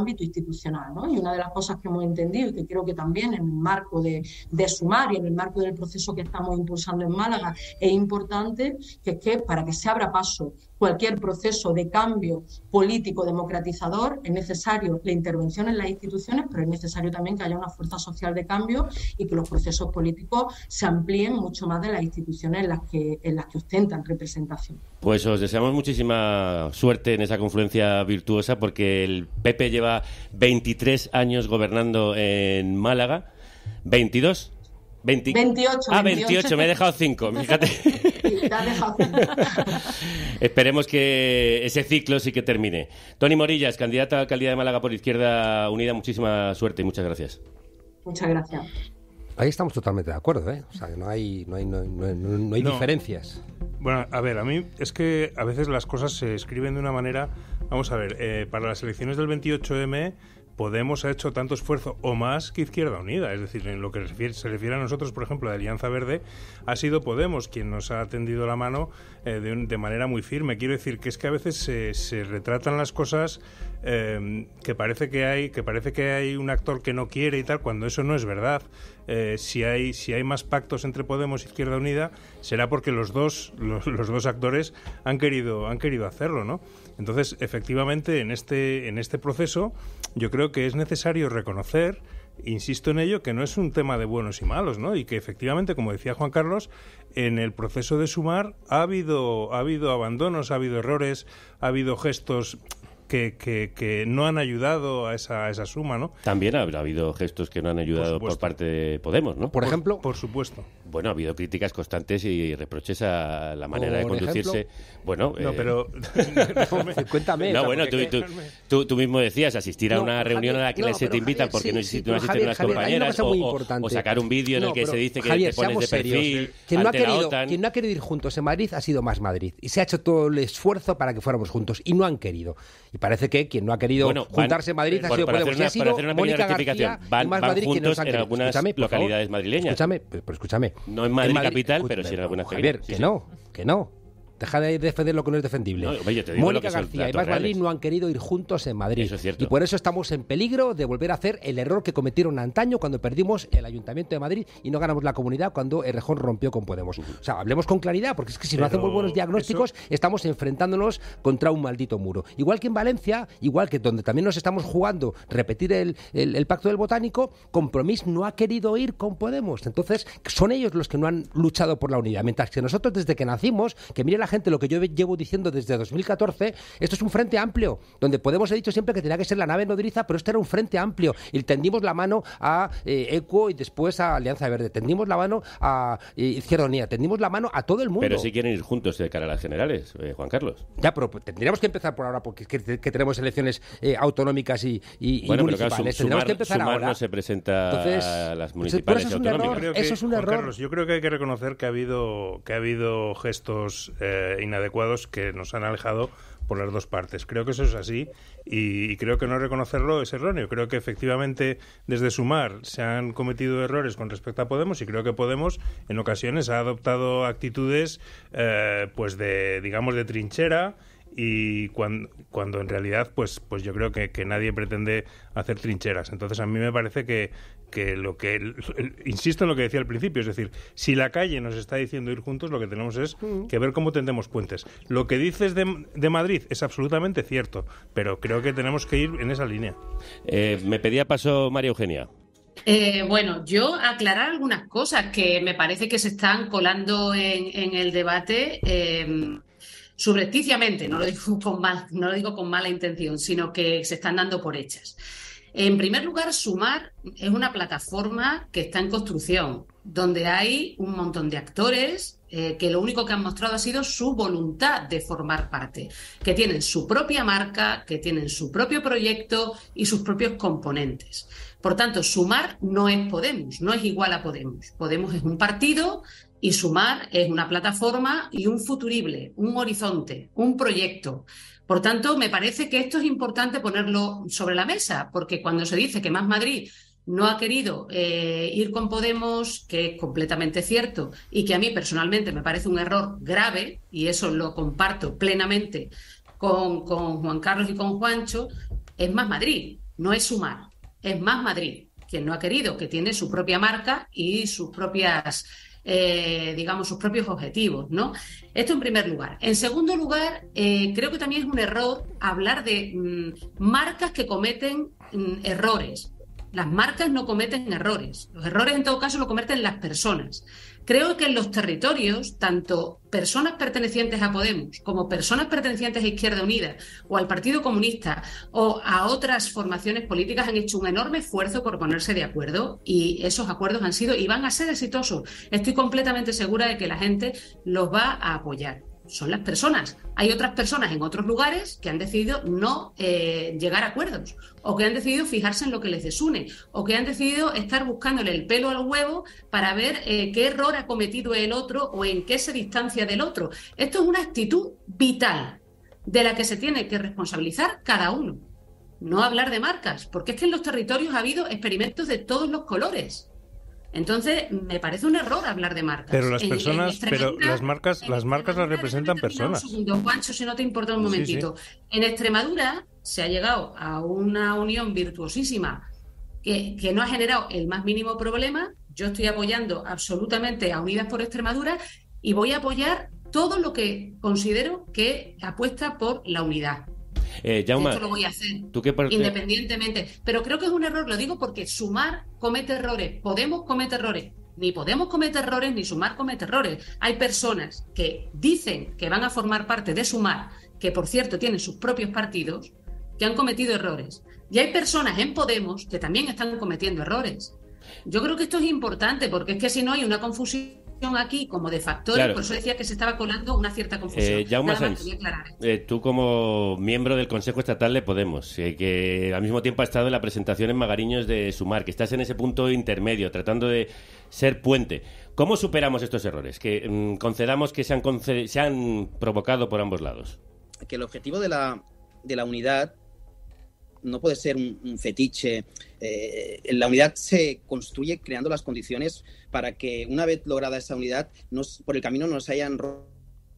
ámbito institucional, ¿no? Y una de las cosas que hemos entendido y que creo que también en el marco de, de Sumar y en el marco del proceso que estamos impulsando en Málaga es importante, que es que para que se abra paso cualquier proceso de cambio político democratizador es necesario la intervención en las instituciones, pero es necesario también que haya una fuerza social de cambio y que los procesos políticos se amplíen mucho más de las instituciones en las que, en las que ostentan representación. Pues os deseamos muchísima suerte en esa confluencia virtuosa, porque el P P lleva veintitrés años gobernando en Málaga. ¿veintidós? veinte... veintiocho. Ah, veintiocho, me he dejado cinco, fíjate. Sí, te has dejado cinco. Esperemos que ese ciclo sí que termine. Toni Morillas, candidata a alcaldía de Málaga por Izquierda Unida, muchísima suerte y muchas gracias. Muchas gracias. Ahí estamos totalmente de acuerdo, ¿eh? O sea, que no hay, no hay, no hay, no hay, no hay No. diferencias. Bueno, a ver, a mí es que a veces las cosas se escriben de una manera... Vamos a ver, eh, para las elecciones del veintiocho eme, Podemos ha hecho tanto esfuerzo o más que Izquierda Unida. Es decir, en lo que refiere, se refiere a nosotros, por ejemplo, de Alianza Verde, ha sido Podemos quien nos ha tendido la mano eh, de, un, de manera muy firme. Quiero decir que es que a veces se, se retratan las cosas eh, que parece que hay que parece que hay un actor que no quiere y tal, cuando eso no es verdad. Eh, si hay si hay más pactos entre Podemos y Izquierda Unida, será porque los dos los, los dos actores han querido han querido hacerlo, ¿no? Entonces, efectivamente, en este en este proceso yo creo que es necesario reconocer, insisto en ello, que no es un tema de buenos y malos, ¿no? Y que efectivamente, como decía Juan Carlos, en el proceso de Sumar ha habido ha habido abandonos, ha habido errores, ha habido gestos Que, que, que no han ayudado a esa, a esa suma, ¿no? También habrá habido gestos que no han ayudado por, por parte de Podemos, ¿no? Por ejemplo... Por, por supuesto. Bueno, ha habido críticas constantes y reproches a la manera de conducirse. Ejemplo? Bueno, no, eh... pero... Cuéntame. No, bueno, tú, tú, tú, tú mismo decías asistir a no, una reunión Javier, a la que no, se te invitan Javier, porque sí, no, sí, existen, no asisten Javier, unas Javier, compañeras muy o, importante. o sacar un vídeo en no, el que pero, se dice que Javier, te pones de perfil serios. Quien no, ha ante la querido, OTAN. quien no ha querido ir juntos en Madrid ha sido Más Madrid. Y se ha hecho todo el esfuerzo para que fuéramos juntos. Y no han querido. Y parece que quien no ha querido bueno, van, juntarse en Madrid ha por, sido para Podemos. Hacer una, Y ha sido para hacer una Mónica pequeña rectificación. García Van, y Más van Madrid juntos en querido. algunas Escúchame, localidades madrileñas. Escúchame, pero escúchame. No en Madrid, en Madrid capital, escúchame, pero sí en algunas Javier, pequeñas. que Sí, no, que no. Deja de defender lo que no es defendible. No, oye, yo te digo Mónica lo que son García y datos Más Madrid reales. no han querido ir juntos en Madrid. Eso es cierto. Y por eso estamos en peligro de volver a hacer el error que cometieron antaño cuando perdimos el Ayuntamiento de Madrid y no ganamos la comunidad cuando Errejón rompió con Podemos. O sea, hablemos con claridad, porque es que si Pero no hacemos buenos diagnósticos, eso... estamos enfrentándonos contra un maldito muro. Igual que en Valencia, igual que donde también nos estamos jugando repetir el, el, el pacto del Botánico, Compromís no ha querido ir con Podemos. Entonces, son ellos los que no han luchado por la unidad. Mientras que nosotros, desde que nacimos, que mire la gente lo que yo llevo diciendo desde dos mil catorce, esto es un frente amplio, donde Podemos ha dicho siempre que tenía que ser la nave nodriza, pero este era un frente amplio. Y tendimos la mano a eh, ECUO y después a Alianza Verde, tendimos la mano a eh, Izquierda Unida, tendimos la mano a todo el mundo. Pero si quieren ir juntos de cara a las generales, eh, Juan Carlos. Ya, pero tendríamos que empezar por ahora, porque que, que tenemos elecciones eh, autonómicas y, y, bueno, y pero municipales. claro, Tendríamos sumar, que empezar sumar ahora. no se presenta Entonces, a las eso municipales es y un autonómicas. error. Que, Eso es un Juan error. Carlos, yo creo que hay que reconocer que ha habido que ha habido gestos eh, inadecuados que nos han alejado por las dos partes. Creo que eso es así y, y creo que no reconocerlo es erróneo. Creo que efectivamente desde Sumar se han cometido errores con respecto a Podemos y creo que Podemos en ocasiones ha adoptado actitudes eh, pues de, digamos, de trinchera, y cuando, cuando en realidad pues pues yo creo que, que nadie pretende hacer trincheras. Entonces a mí me parece que, que lo que el, el, insisto en lo que decía al principio, es decir, si la calle nos está diciendo ir juntos, lo que tenemos es que ver cómo tendemos puentes. Lo que dices de, de Madrid es absolutamente cierto, pero creo que tenemos que ir en esa línea. Eh, me pedía paso María Eugenia. Eh, bueno, yo aclarar algunas cosas que me parece que se están colando en, en el debate eh, subrepticiamente, no lo digo con mal, no lo digo con mala intención, sino que se están dando por hechas. En primer lugar, Sumar es una plataforma que está en construcción, donde hay un montón de actores eh, que lo único que han mostrado ha sido su voluntad de formar parte, que tienen su propia marca, que tienen su propio proyecto y sus propios componentes. Por tanto, Sumar no es Podemos, no es igual a Podemos. Podemos es un partido y Sumar es una plataforma y un futurible, un horizonte, un proyecto. Por tanto, me parece que esto es importante ponerlo sobre la mesa, porque cuando se dice que Más Madrid no ha querido eh, ir con Podemos, que es completamente cierto, y que a mí personalmente me parece un error grave, y eso lo comparto plenamente con, con Juan Carlos y con Juancho, es Más Madrid. no es Sumar, es Más Madrid, quien no ha querido, que tiene su propia marca y sus propias, eh, digamos, sus propios objetivos, ¿no? Esto en primer lugar. En segundo lugar, eh, creo que también es un error hablar de mmm, marcas que cometen mmm, errores. Las marcas no cometen errores. Los errores, en todo caso, lo cometen las personas. Creo que en los territorios, tanto personas pertenecientes a Podemos como personas pertenecientes a Izquierda Unida o al Partido Comunista o a otras formaciones políticas han hecho un enorme esfuerzo por ponerse de acuerdo y esos acuerdos han sido y van a ser exitosos. Estoy completamente segura de que la gente los va a apoyar. Son las personas. Hay otras personas en otros lugares que han decidido no eh, llegar a acuerdos o que han decidido fijarse en lo que les desune o que han decidido estar buscándole el pelo al huevo para ver eh, qué error ha cometido el otro o en qué se distancia del otro. Esto es una actitud vital de la que se tiene que responsabilizar cada uno. No hablar de marcas, porque es que en los territorios ha habido experimentos de todos los colores. Entonces, me parece un error hablar de marcas. Pero las En- personas, en pero Extremadura- las marcas, las marcas las representan personas. Un segundo, Juancho, si no te importa un Sí, momentito. sí. En Extremadura se ha llegado a una unión virtuosísima que, que no ha generado el más mínimo problema. Yo estoy apoyando absolutamente a Unidas por Extremadura y voy a apoyar todo lo que considero que apuesta por la unidad. Eh, Jaume, Esto lo voy a hacer ¿tú qué parte- independientemente. Pero creo que es un error, lo digo porque Sumar comete errores, Podemos comete errores. Ni Podemos comete errores, ni Sumar comete errores. Hay personas que dicen que van a formar parte de Sumar, que por cierto tienen sus propios partidos, que han cometido errores. Y hay personas en Podemos que también están cometiendo errores. Yo creo que esto es importante, porque es que si no hay una confusión aquí como de factores, Claro. por eso decía que se estaba colando una cierta confusión. Eh, Jaume Nada más Sanz, quería aclarar. eh, tú como miembro del Consejo Estatal de Podemos, eh, que al mismo tiempo ha estado en la presentación en Magariños de Sumar, que estás en ese punto intermedio, tratando de ser puente. ¿Cómo superamos estos errores? Que mm, concedamos que se han, conce- se han provocado por ambos lados. Que el objetivo de la, de la unidad no puede ser un, un fetiche. Eh, la unidad se construye creando las condiciones para que una vez lograda esa unidad, nos, por el camino no se hayan ro-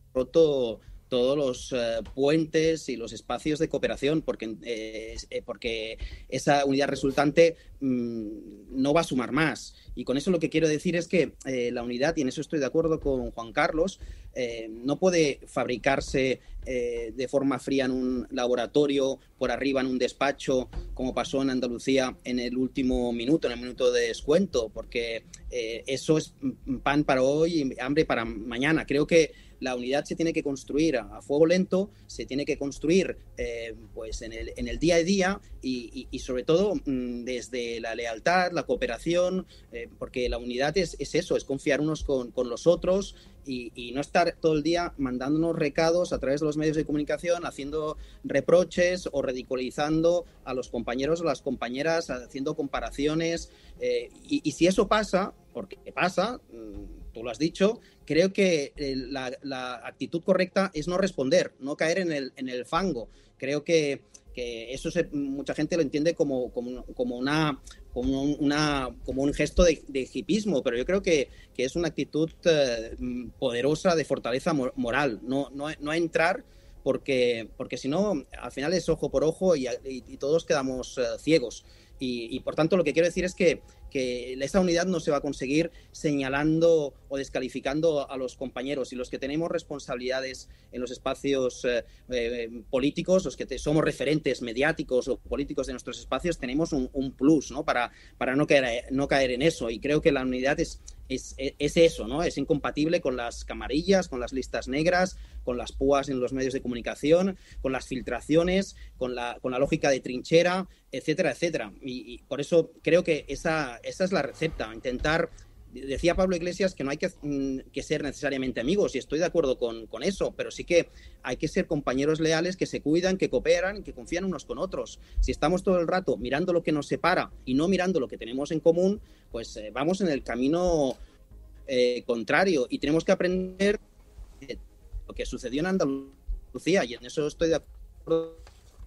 roto todos los eh, puentes y los espacios de cooperación, porque, eh, eh, porque esa unidad resultante mmm, no va a sumar más. Y con eso lo que quiero decir es que eh, la unidad, y en eso estoy de acuerdo con Juan Carlos, eh, no puede fabricarse eh, de forma fría en un laboratorio, por arriba en un despacho, como pasó en Andalucía en el último minuto, en el minuto de descuento, porque eh, eso es pan para hoy y hambre para mañana. Creo que la unidad se tiene que construir a, a fuego lento, se tiene que construir eh, pues en el, en el día a día y, y, y sobre todo mmm, desde la lealtad, la cooperación, eh, porque la unidad es, es eso, es confiar unos con, con los otros y, y no estar todo el día mandándonos recados a través de los medios de comunicación, haciendo reproches o ridiculizando a los compañeros o las compañeras, haciendo comparaciones. Eh, y, y si eso pasa, porque pasa, mmm, tú lo has dicho, creo que la, la actitud correcta es no responder, no caer en el, en el fango. Creo que, que eso se, mucha gente lo entiende como, como, como, una, como, una, como un gesto de, de hipismo, pero yo creo que, que es una actitud eh, poderosa de fortaleza moral, no, no, no entrar porque, porque si no, al final es ojo por ojo y, y, y todos quedamos eh, ciegos. Y, y por tanto lo que quiero decir es que, que esa unidad no se va a conseguir señalando o descalificando a los compañeros, y los que tenemos responsabilidades en los espacios eh, eh, políticos, los que te, somos referentes mediáticos o políticos de nuestros espacios, tenemos un, un plus, ¿no? para, para no, caer, no caer en eso, y creo que la unidad es, es, es eso, ¿no? Es incompatible con las camarillas, con las listas negras, con las púas en los medios de comunicación, con las filtraciones, con la, con la lógica de trinchera, etcétera, etcétera. Y, y por eso creo que esa, esa es la receta, intentar. Decía Pablo Iglesias que no hay que, que ser necesariamente amigos, y estoy de acuerdo con, con eso, pero sí que hay que ser compañeros leales, que se cuidan, que cooperan, que confían unos con otros. Si estamos todo el rato mirando lo que nos separa y no mirando lo que tenemos en común, pues eh, vamos en el camino eh, contrario, y tenemos que aprender eh, lo que sucedió en Andalucía, y en eso estoy de acuerdo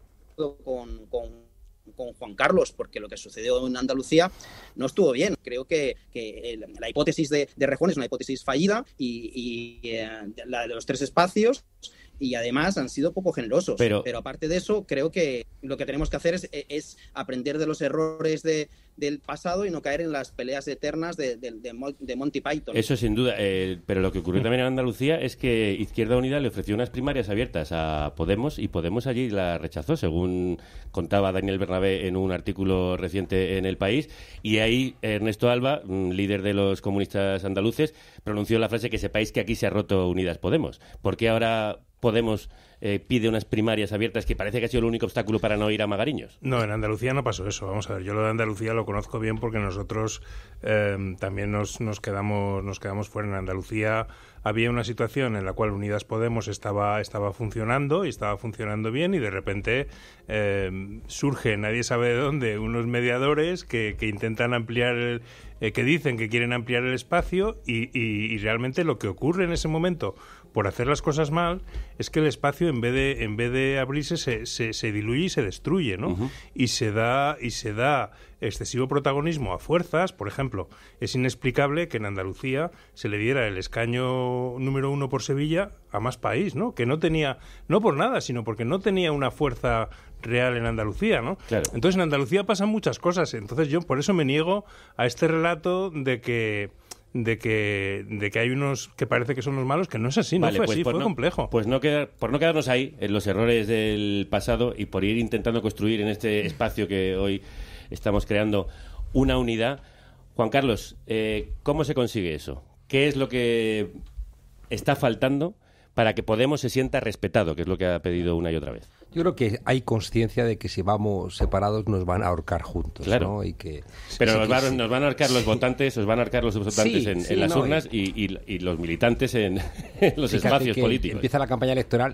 con, con con Juan Carlos, porque lo que sucedió en Andalucía no estuvo bien. Creo que, que el, la hipótesis de, de Rejón es una hipótesis fallida, y, y eh, la de los tres espacios, y además han sido poco generosos. Pero, pero aparte de eso, creo que lo que tenemos que hacer es, es aprender de los errores de, del pasado y no caer en las peleas eternas de, de, de, de Monty Python. Eso sin duda, eh, pero lo que ocurrió también en Andalucía es que Izquierda Unida le ofreció unas primarias abiertas a Podemos y Podemos allí la rechazó, según contaba Daniel Bernabé en un artículo reciente en El País, y ahí Ernesto Alba, líder de los comunistas andaluces, pronunció la frase: que sepáis que aquí se ha roto Unidas Podemos. ¿Por qué ahora Podemos eh, pide unas primarias abiertas, que parece que ha sido el único obstáculo para no ir a Magariños? No, en Andalucía no pasó eso. Vamos a ver, yo lo de Andalucía lo conozco bien porque nosotros eh, también nos, nos quedamos nos quedamos fuera. En Andalucía había una situación en la cual Unidas Podemos estaba estaba funcionando y estaba funcionando bien, y de repente eh, surge, nadie sabe de dónde, unos mediadores que, que intentan ampliar el, eh, que dicen que quieren ampliar el espacio, y, y, y realmente lo que ocurre en ese momento, por hacer las cosas mal, es que el espacio, en vez de en vez de abrirse, se, se, se diluye y se destruye, ¿no? Uh-huh. Y se da y se da excesivo protagonismo a fuerzas. Por ejemplo, es inexplicable que en Andalucía se le diera el escaño número uno por Sevilla a Más País, ¿no? Que no tenía, no por nada, sino porque no tenía una fuerza real en Andalucía, ¿no? Claro. Entonces en Andalucía pasan muchas cosas. Entonces yo por eso me niego a este relato de que de que de que hay unos que parece que son los malos, que no es así, no vale, fue pues así, fue no, complejo. Pues no quedar, por no quedarnos ahí en los errores del pasado y por ir intentando construir en este espacio que hoy estamos creando una unidad. Juan Carlos, eh, ¿cómo se consigue eso? ¿Qué es lo que está faltando para que Podemos se sienta respetado, que es lo que ha pedido una y otra vez? Yo creo que hay conciencia de que si vamos separados nos van a ahorcar juntos, claro. ¿no? Y que, Pero sí, nos, que van, sí. nos van a ahorcar los votantes, os van a ahorcar los votantes sí, en, sí, en las no, urnas y, y, y los militantes en, en los Fíjate espacios que políticos. Empieza la campaña electoral.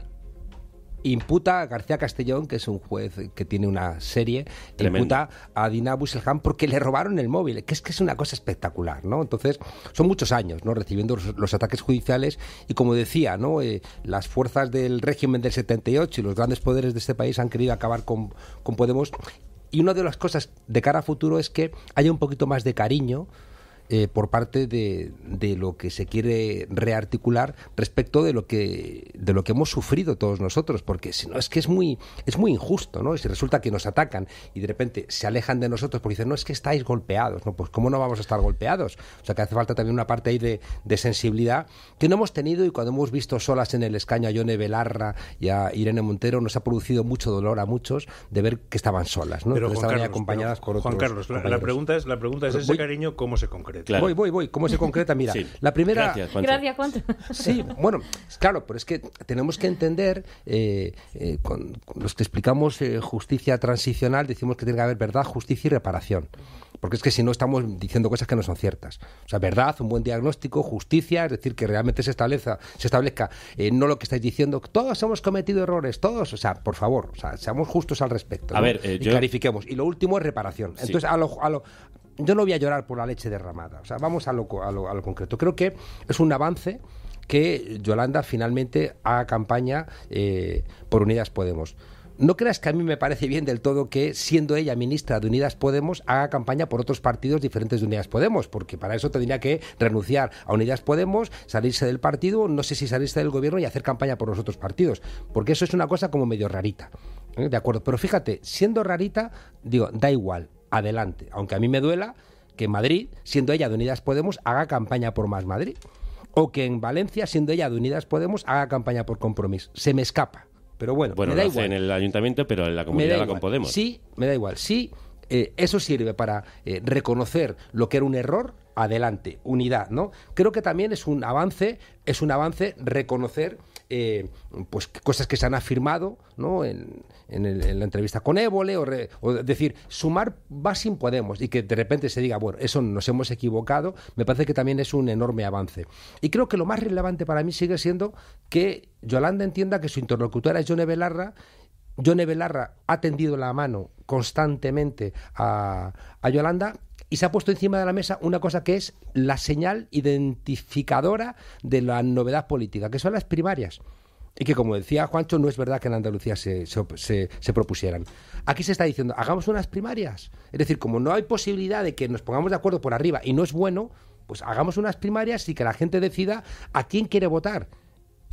Imputa a García Castellón, que es un juez que tiene una serie, Tremendo. imputa a Dina Busselham porque le robaron el móvil, que es que es una cosa espectacular, ¿no? Entonces, son muchos años, ¿no?, recibiendo los, los ataques judiciales, y como decía, ¿no?, eh, las fuerzas del régimen del setenta y ocho y los grandes poderes de este país han querido acabar con, con Podemos, y una de las cosas de cara a futuro es que haya un poquito más de cariño Eh, por parte de, de lo que se quiere rearticular respecto de lo que de lo que hemos sufrido todos nosotros, porque si no es que es muy es muy injusto, ¿no? Si resulta que nos atacan y de repente se alejan de nosotros porque dicen, no, es que estáis golpeados, no, pues cómo no vamos a estar golpeados. O sea, que hace falta también una parte ahí de, de sensibilidad que no hemos tenido, y cuando hemos visto solas en el escaño a Yone Belarra y a Irene Montero nos ha producido mucho dolor a muchos de ver que estaban solas, ¿no? Pero, que Juan estaban Carlos, acompañadas pero, por otros Juan Carlos, la, la pregunta es la pregunta es pero ese voy, cariño, ¿cómo se concreta? Claro. Voy, voy, voy. ¿Cómo se concreta? Mira, sí. la primera... Gracias, Juancho. Gracias, Juancho. Sí, bueno, claro, pero es que tenemos que entender, eh, eh, con, con los que explicamos eh, justicia transicional, decimos que tiene que haber verdad, justicia y reparación. Porque es que si no estamos diciendo cosas que no son ciertas. O sea, verdad, un buen diagnóstico, justicia, es decir, que realmente se establezca, se establezca eh, no lo que estáis diciendo, todos hemos cometido errores, todos, o sea, por favor, o sea, seamos justos al respecto, ¿no? A ver, eh, y yo... clarifiquemos. Y lo último es reparación. Sí. Entonces, a lo, a lo yo no voy a llorar por la leche derramada. O sea, vamos a lo, a lo, a lo concreto. Creo que es un avance que Yolanda finalmente haga campaña eh, por Unidas Podemos. No creas que a mí me parece bien del todo que, siendo ella ministra de Unidas Podemos, haga campaña por otros partidos diferentes de Unidas Podemos, porque para eso tendría que renunciar a Unidas Podemos, salirse del partido, no sé si salirse del gobierno y hacer campaña por los otros partidos, porque eso es una cosa como medio rarita. ¿Eh? De acuerdo, pero fíjate, siendo rarita, digo, da igual, adelante, aunque a mí me duela que en Madrid, siendo ella de Unidas Podemos, haga campaña por Más Madrid, o que en Valencia, siendo ella de Unidas Podemos, haga campaña por Compromís. Se me escapa. Pero bueno, bueno, me da lo hace igual. en el ayuntamiento, pero en la comunidad va con Podemos. Sí, me da igual. Sí, eh, eso sirve para eh, reconocer lo que era un error, adelante, unidad, ¿no? Creo que también es un avance, es un avance reconocer eh, pues cosas que se han afirmado, ¿no?, en, en, el, en la entrevista con Évole, o, re, o decir, sumar va sin Podemos, y que de repente se diga, bueno, eso nos hemos equivocado, me parece que también es un enorme avance. Y creo que lo más relevante para mí sigue siendo que Yolanda entienda que su interlocutora es Yone Belarra. Yone Belarra ha tendido la mano constantemente a, a Yolanda, y se ha puesto encima de la mesa una cosa que es la señal identificadora de la novedad política, que son las primarias. Y que, como decía Juancho, no es verdad que en Andalucía se, se, se, se propusieran. Aquí se está diciendo, hagamos unas primarias. Es decir, como no hay posibilidad de que nos pongamos de acuerdo por arriba y no es bueno, pues hagamos unas primarias y que la gente decida a quién quiere votar.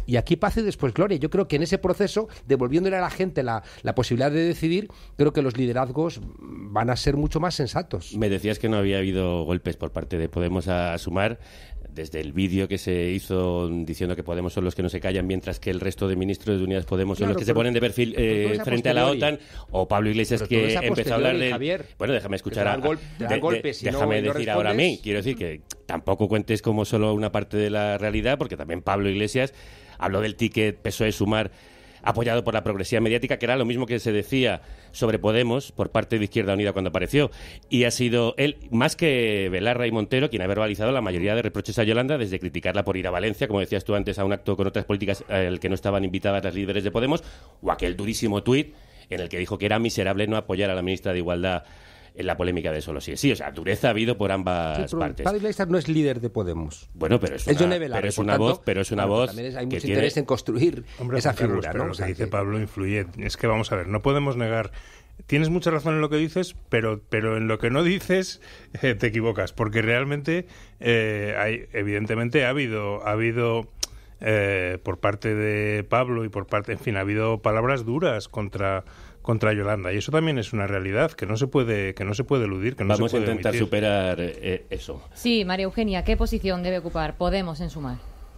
Y aquí paz y después gloria. Yo creo que en ese proceso, devolviéndole a la gente la, la posibilidad de decidir, creo que los liderazgos van a ser mucho más sensatos. Me decías que no había habido golpes por parte de Podemos a Sumar, desde el vídeo que se hizo diciendo que Podemos son los que no se callan, mientras que el resto de ministros de Unidas Podemos son Claro, los que pero, se ponen de perfil eh, a frente a la OTAN, o Pablo Iglesias, pero que a empezó a hablar del... Javier, Bueno, déjame escuchar a... Gol, de, de, golpes, si déjame no, decir no ahora a mí. Quiero decir que tampoco cuentes como solo una parte de la realidad, porque también Pablo Iglesias habló del ticket P S O E-Sumar apoyado por la progresividad mediática, que era lo mismo que se decía sobre Podemos por parte de Izquierda Unida cuando apareció. Y ha sido él, más que Belarra y Montero, quien ha verbalizado la mayoría de reproches a Yolanda, desde criticarla por ir a Valencia, como decías tú antes, a un acto con otras políticas al que no estaban invitadas las líderes de Podemos, o aquel durísimo tuit en el que dijo que era miserable no apoyar a la ministra de Igualdad en la polémica de solo sí es sí. O sea, dureza ha habido por ambas sí, partes. Pablo Iglesias no es líder de Podemos. Bueno, pero es una, es Belarra, pero es una tanto, voz, pero es una bueno, voz es, hay que mucho tiene... interés en construir Hombre, esa Carlos, figura, pero ¿no? Lo o sea, que dice que... Pablo influye. Es que vamos a ver, no podemos negar. Tienes mucha razón en lo que dices, pero pero en lo que no dices eh, te equivocas, porque realmente eh, hay, evidentemente ha habido ha habido eh, por parte de Pablo y por parte, en fin, ha habido palabras duras contra contra Yolanda, y eso también es una realidad que no se puede que no se puede eludir, que no Vamos se puede a intentar omitir. superar eh, eso. Sí, María Eugenia, ¿qué posición debe ocupar Podemos en Sumar?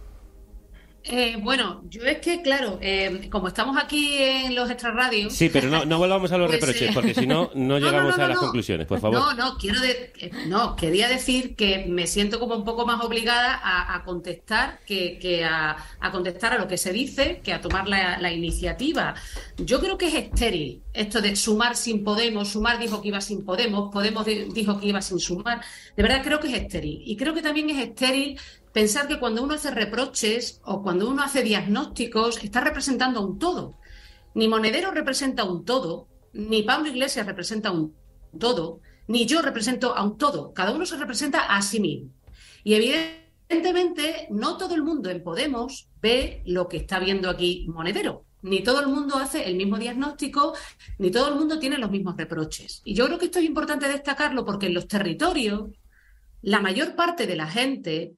Eh, bueno, yo es que, claro, eh, como estamos aquí en los extrarradios... Sí, pero no, no volvamos a los pues, reproches, eh, porque si no, no llegamos no, no, no, a las no. conclusiones, por favor. No, no, quiero de, no, quería decir que me siento como un poco más obligada a, a contestar que, que a, a contestar a lo que se dice, que a tomar la, la iniciativa. Yo creo que es estéril esto de Sumar sin Podemos. Sumar dijo que iba sin Podemos, Podemos di, dijo que iba sin Sumar. De verdad creo que es estéril. Y creo que también es estéril pensar que cuando uno hace reproches o cuando uno hace diagnósticos está representando un todo. Ni Monedero representa un todo, ni Pablo Iglesias representa un todo, ni yo represento a un todo. Cada uno se representa a sí mismo. Y evidentemente no todo el mundo en Podemos ve lo que está viendo aquí Monedero. Ni todo el mundo hace el mismo diagnóstico, ni todo el mundo tiene los mismos reproches. Y yo creo que esto es importante destacarlo porque en los territorios la mayor parte de la gente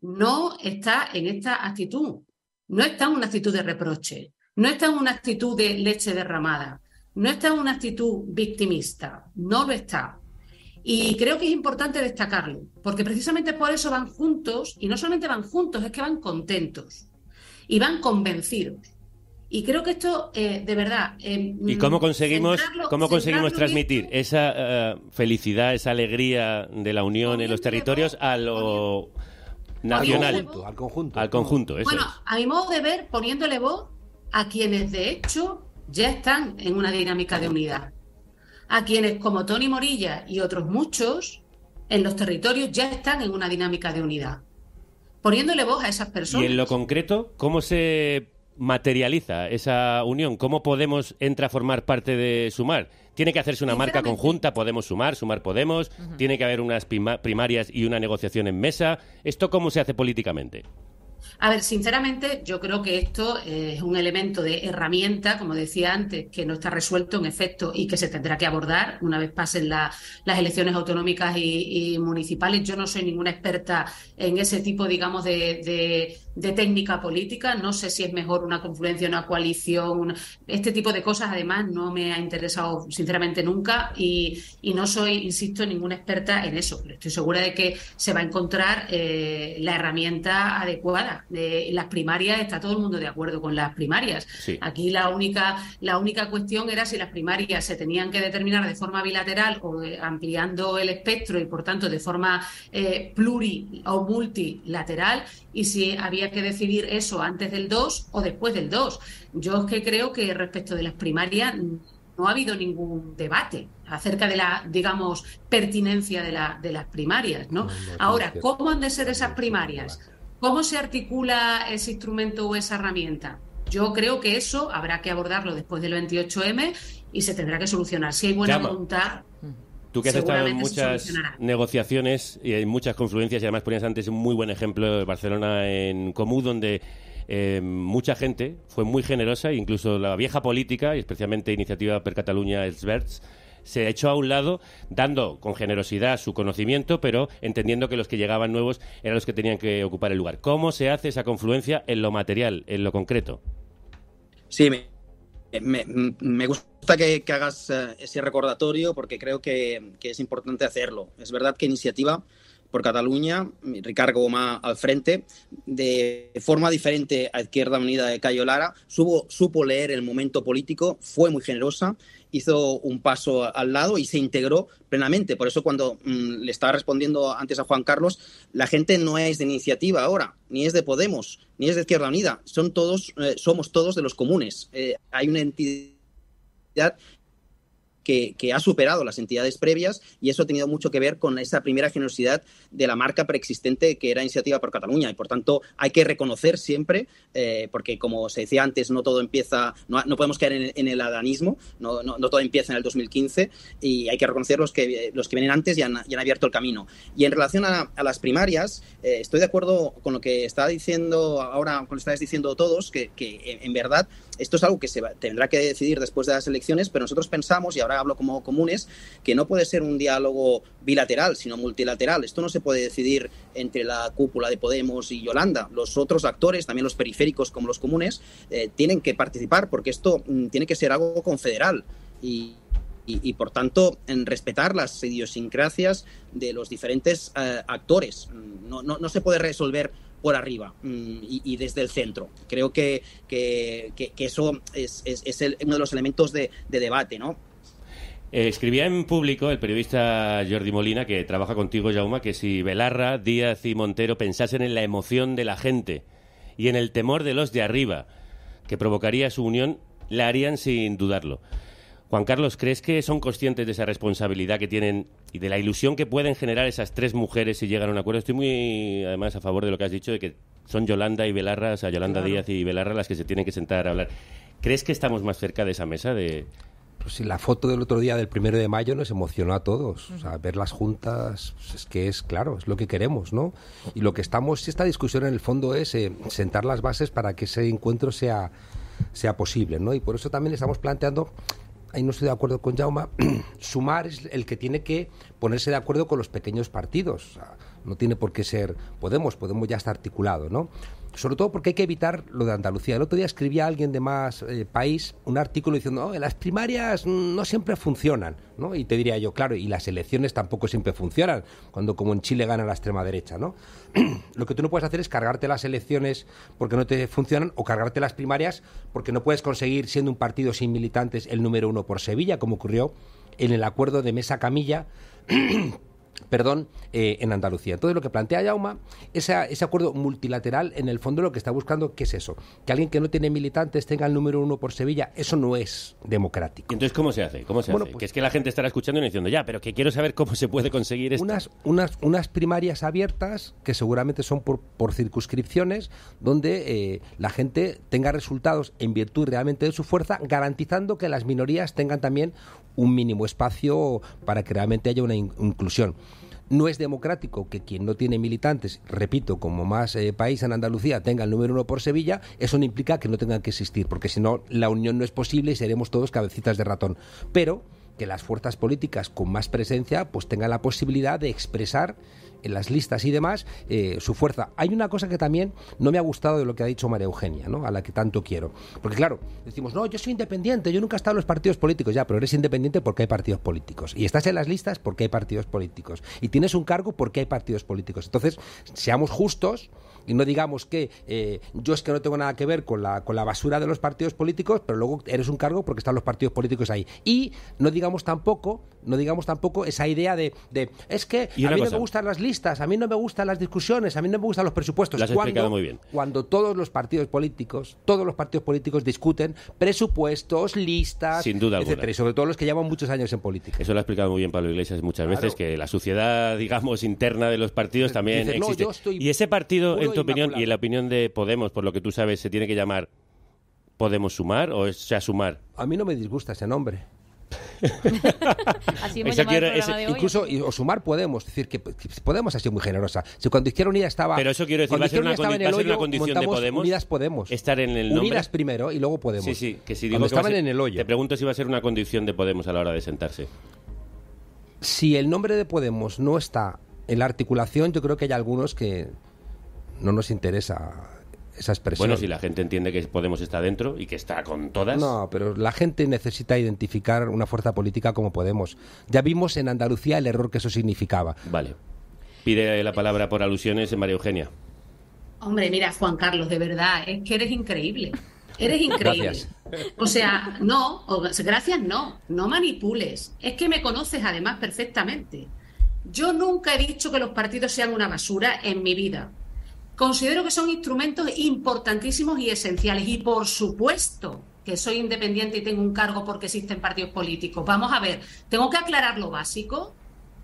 no está en esta actitud, no está en una actitud de reproche, no está en una actitud de leche derramada, no está en una actitud victimista, no lo está. Y creo que es importante destacarlo, porque precisamente por eso van juntos, y no solamente van juntos, es que van contentos y van convencidos. Y creo que esto, eh, de verdad... Eh, ¿Y cómo conseguimos, centrarlo, cómo conseguimos centrarlo transmitir bien, esa uh, felicidad, esa alegría de la unión en los territorios a lo nacional? Al conjunto, al conjunto. Al conjunto, eso Bueno, es. a mi modo de ver, poniéndole voz a quienes de hecho ya están en una dinámica de unidad. A quienes como Toni Morilla y otros muchos en los territorios ya están en una dinámica de unidad. Poniéndole voz a esas personas. Y en lo concreto, ¿cómo se materializa esa unión? ¿Cómo Podemos entra a formar parte de Sumar? ¿Tiene que hacerse una marca conjunta? ¿Podemos Sumar? ¿Sumar Podemos? Uh-huh. ¿Tiene que haber unas prima- primarias y una negociación en mesa? ¿Esto cómo se hace políticamente? A ver, sinceramente, yo creo que esto es un elemento de herramienta, como decía antes, que no está resuelto en efecto y que se tendrá que abordar una vez pasen la, las elecciones autonómicas y, y municipales. Yo no soy ninguna experta en ese tipo, digamos, de, de, de técnica política. No sé si es mejor una confluencia, una coalición. Una... Este tipo de cosas, además, no me ha interesado, sinceramente, nunca y, y no soy, insisto, ninguna experta en eso. Pero estoy segura de que se va a encontrar eh, la herramienta adecuada. De las primarias, está todo el mundo de acuerdo con las primarias. Sí. Aquí la única, la única cuestión era si las primarias se tenían que determinar de forma bilateral o eh, ampliando el espectro y, por tanto, de forma eh, pluri o multilateral, y si había que decidir eso antes del dos o después del dos. Yo es que creo que respecto de las primarias no ha habido ningún debate acerca de la, digamos, pertinencia de, la, de las primarias, ¿no? No, no, Ahora, ¿cómo han de ser esas primarias? ¿Cómo se articula ese instrumento o esa herramienta? Yo creo que eso habrá que abordarlo después del veintiocho eme y se tendrá que solucionar. Si hay buena Llama. voluntad, Tú que has estado en seguramente se muchas solucionará. negociaciones y en muchas confluencias, y además ponías antes un muy buen ejemplo de Barcelona en Comú, donde eh, mucha gente fue muy generosa, incluso la vieja política, y especialmente Iniciativa per Catalunya Els Verds, se echó a un lado, dando con generosidad su conocimiento, pero entendiendo que los que llegaban nuevos eran los que tenían que ocupar el lugar. ¿Cómo se hace esa confluencia en lo material, en lo concreto? Sí, me, me, me gusta que, que hagas uh, ese recordatorio porque creo que, que es importante hacerlo. Es verdad que Iniciativa por Cataluña, Ricard Goma al frente, de forma diferente a Izquierda Unida de Cayo Lara, supo, supo leer el momento político, fue muy generosa, hizo un paso al lado y se integró plenamente. Por eso cuando mmm, le estaba respondiendo antes a Juan Carlos, la gente no es de Iniciativa ahora, ni es de Podemos, ni es de Izquierda Unida, son todos, eh, somos todos de los comunes. Eh, hay una entidad Que, que ha superado las entidades previas y eso ha tenido mucho que ver con esa primera generosidad de la marca preexistente que era Iniciativa por Cataluña y por tanto hay que reconocer siempre, eh, porque como se decía antes, no todo empieza, no, no podemos caer en, en el adanismo, no, no, no todo empieza en el dos mil quince y hay que reconocer los que, los que vienen antes y han, y han abierto el camino. Y en relación a, a las primarias, eh, estoy de acuerdo con lo que está diciendo ahora, con lo que estáis diciendo todos, que, que en verdad esto es algo que se va, tendrá que decidir después de las elecciones, pero nosotros pensamos, y ahora hablo como comunes, que no puede ser un diálogo bilateral, sino multilateral. Esto no se puede decidir entre la cúpula de Podemos y Yolanda. Los otros actores, también los periféricos como los comunes, eh, tienen que participar porque esto mm, tiene que ser algo confederal y, y, y por tanto, en respetar las idiosincrasias de los diferentes eh, actores. No, no, no se puede resolver por arriba y, y desde el centro. Creo que, que, que, que eso es, es, es el, uno de los elementos de, de debate, ¿no? Eh, escribía en público el periodista Jordi Molina, que trabaja contigo, Jaume, que si Belarra, Díaz y Montero pensasen en la emoción de la gente y en el temor de los de arriba que provocaría su unión, la harían sin dudarlo. Juan Carlos, ¿crees que son conscientes de esa responsabilidad que tienen y de la ilusión que pueden generar esas tres mujeres si llegan a un acuerdo? Estoy muy, además, a favor de lo que has dicho, de que son Yolanda y Belarra, o sea, Yolanda claro. Díaz y Belarra las que se tienen que sentar a hablar. ¿Crees que estamos más cerca de esa mesa? De... Pues si la foto del otro día del primero de mayo nos emocionó a todos. O sea, verlas juntas, pues es que es claro, es lo que queremos, ¿no? Y lo que estamos, esta discusión en el fondo es eh, sentar las bases para que ese encuentro sea, sea posible, ¿no? Y por eso también estamos planteando... Ahí no estoy de acuerdo con Jaume, Sumar es el que tiene que ponerse de acuerdo con los pequeños partidos. O sea, no tiene por qué ser Podemos, Podemos ya está articulado, ¿no? Sobre todo porque hay que evitar lo de Andalucía. El otro día escribía alguien de Más eh, País un artículo diciendo, oh, las primarias no siempre funcionan, ¿no? Y te diría yo, claro, y las elecciones tampoco siempre funcionan, cuando como en Chile gana la extrema derecha, ¿no? Lo que tú no puedes hacer es cargarte las elecciones porque no te funcionan o cargarte las primarias porque no puedes conseguir, siendo un partido sin militantes, el número uno por Sevilla, como ocurrió en el acuerdo de Mesa Camilla perdón, eh, en Andalucía. Entonces, lo que plantea Jaume, esa, ese acuerdo multilateral, en el fondo lo que está buscando, ¿qué es eso? Que alguien que no tiene militantes tenga el número uno por Sevilla, eso no es democrático. Entonces, ¿cómo se hace? ¿Cómo se bueno, hace? Pues, que es que la gente estará escuchando y diciendo, ya, pero que quiero saber cómo se puede conseguir esto. Unas, unas, unas primarias abiertas, que seguramente son por, por circunscripciones, donde eh, la gente tenga resultados en virtud realmente de su fuerza, garantizando que las minorías tengan también un mínimo espacio para que realmente haya una in- inclusión. No es democrático que quien no tiene militantes, repito, como Más eh, País en Andalucía, tenga el número uno por Sevilla. Eso no implica que no tengan que existir, porque si no, la unión no es posible y seremos todos cabecitas de ratón. Pero que las fuerzas políticas con más presencia pues tengan la posibilidad de expresar en las listas y demás eh, su fuerza. Hay una cosa que también no me ha gustado de lo que ha dicho María Eugenia, ¿no? A la que tanto quiero. Porque claro, decimos, no, yo soy independiente, yo nunca he estado en los partidos políticos. Ya, pero eres independiente porque hay partidos políticos. Y estás en las listas porque hay partidos políticos. Y tienes un cargo porque hay partidos políticos. Entonces, seamos justos y no digamos que eh, yo es que no tengo nada que ver con la, con la basura de los partidos políticos, pero luego eres un cargo porque están los partidos políticos ahí. Y no digamos tampoco, no digamos tampoco esa idea de, de es que a mí cosa. no me gustan las listas, a mí no me gustan las discusiones, a mí no me gustan los presupuestos. Lo has cuando, explicado muy bien. Cuando todos los partidos políticos, todos los partidos políticos discuten presupuestos, listas, sin duda etcétera, alguna. Y sobre todo los que llevan muchos años en política. Eso lo ha explicado muy bien Pablo Iglesias muchas claro. veces, que la suciedad, digamos, interna de los partidos también Dice, existe. No, y ese partido, en tu opinión, y en la opinión de Podemos, por lo que tú sabes, ¿se tiene que llamar Podemos Sumar o es sea Sumar? A mí no me disgusta ese nombre. Así hemos Esa llamado quiero- el programa ese- de hoy. incluso y- o Sumar Podemos, es decir, que, que Podemos ha sido muy generosa. Si cuando Izquierda Unida estaba... Pero eso quiero decir, cuando va a ser Izquierda una, Unida estaba condi- en el va a ser una hoyo, condición de montamos Podemos. Unidas Podemos. Estar en el nombre. Unidas primero y luego Podemos. Sí, sí, que si digo Cuando que va a estaban ser- en el hoyo. Te pregunto si va a ser una condición de Podemos a la hora de sentarse. Si el nombre de Podemos no está en la articulación, yo creo que hay algunos que no nos interesa esa expresión. Bueno, si la gente entiende que Podemos está dentro y que está con todas. No, pero la gente necesita identificar una fuerza política como Podemos. Ya vimos en Andalucía el error que eso significaba. Vale. Pide la palabra por alusiones en María Eugenia. Hombre, mira, Juan Carlos, de verdad, es que eres increíble. Eres increíble. Gracias. O sea, no, o- gracias no, no manipules. Es que me conoces además perfectamente. Yo nunca he dicho que los partidos sean una basura en mi vida. Considero que son instrumentos importantísimos y esenciales. Y por supuesto que soy independiente y tengo un cargo porque existen partidos políticos. Vamos a ver, tengo que aclarar lo básico.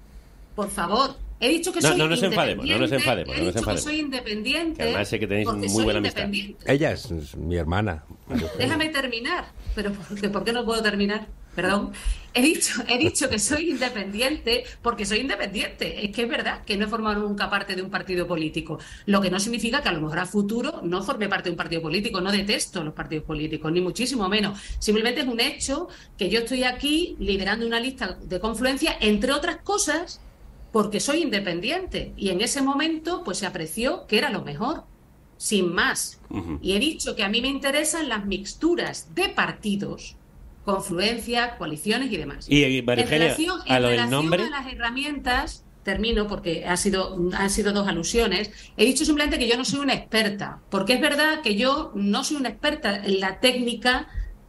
Por favor. He dicho que No, soy no nos enfademos, no nos independiente. enfademos, He no nos dicho que enfademos. soy independiente. Que además sé que tenéis porque muy soy buena amistad. independiente. Ella es, es mi hermana. Déjame terminar. Pero ¿por qué, por qué no puedo terminar? Perdón. He dicho, he dicho que soy independiente porque soy independiente. Es que es verdad que no he formado nunca parte de un partido político. Lo que no significa que a lo mejor a futuro no forme parte de un partido político. No detesto los partidos políticos, ni muchísimo menos. Simplemente es un hecho que yo estoy aquí liderando una lista de confluencia, entre otras cosas, porque soy independiente. Y en ese momento pues se apreció que era lo mejor. Sin más. Ujú. Y he dicho que a mí me interesan las mixturas de partidos, confluencias, coaliciones y demás. Y, y, María En Eugenia, relación- a en lo del relación nombre. a las herramientas, termino porque ha sido, han sido dos alusiones, he dicho simplemente que yo no soy una experta, porque es verdad que yo no soy una experta en la técnica,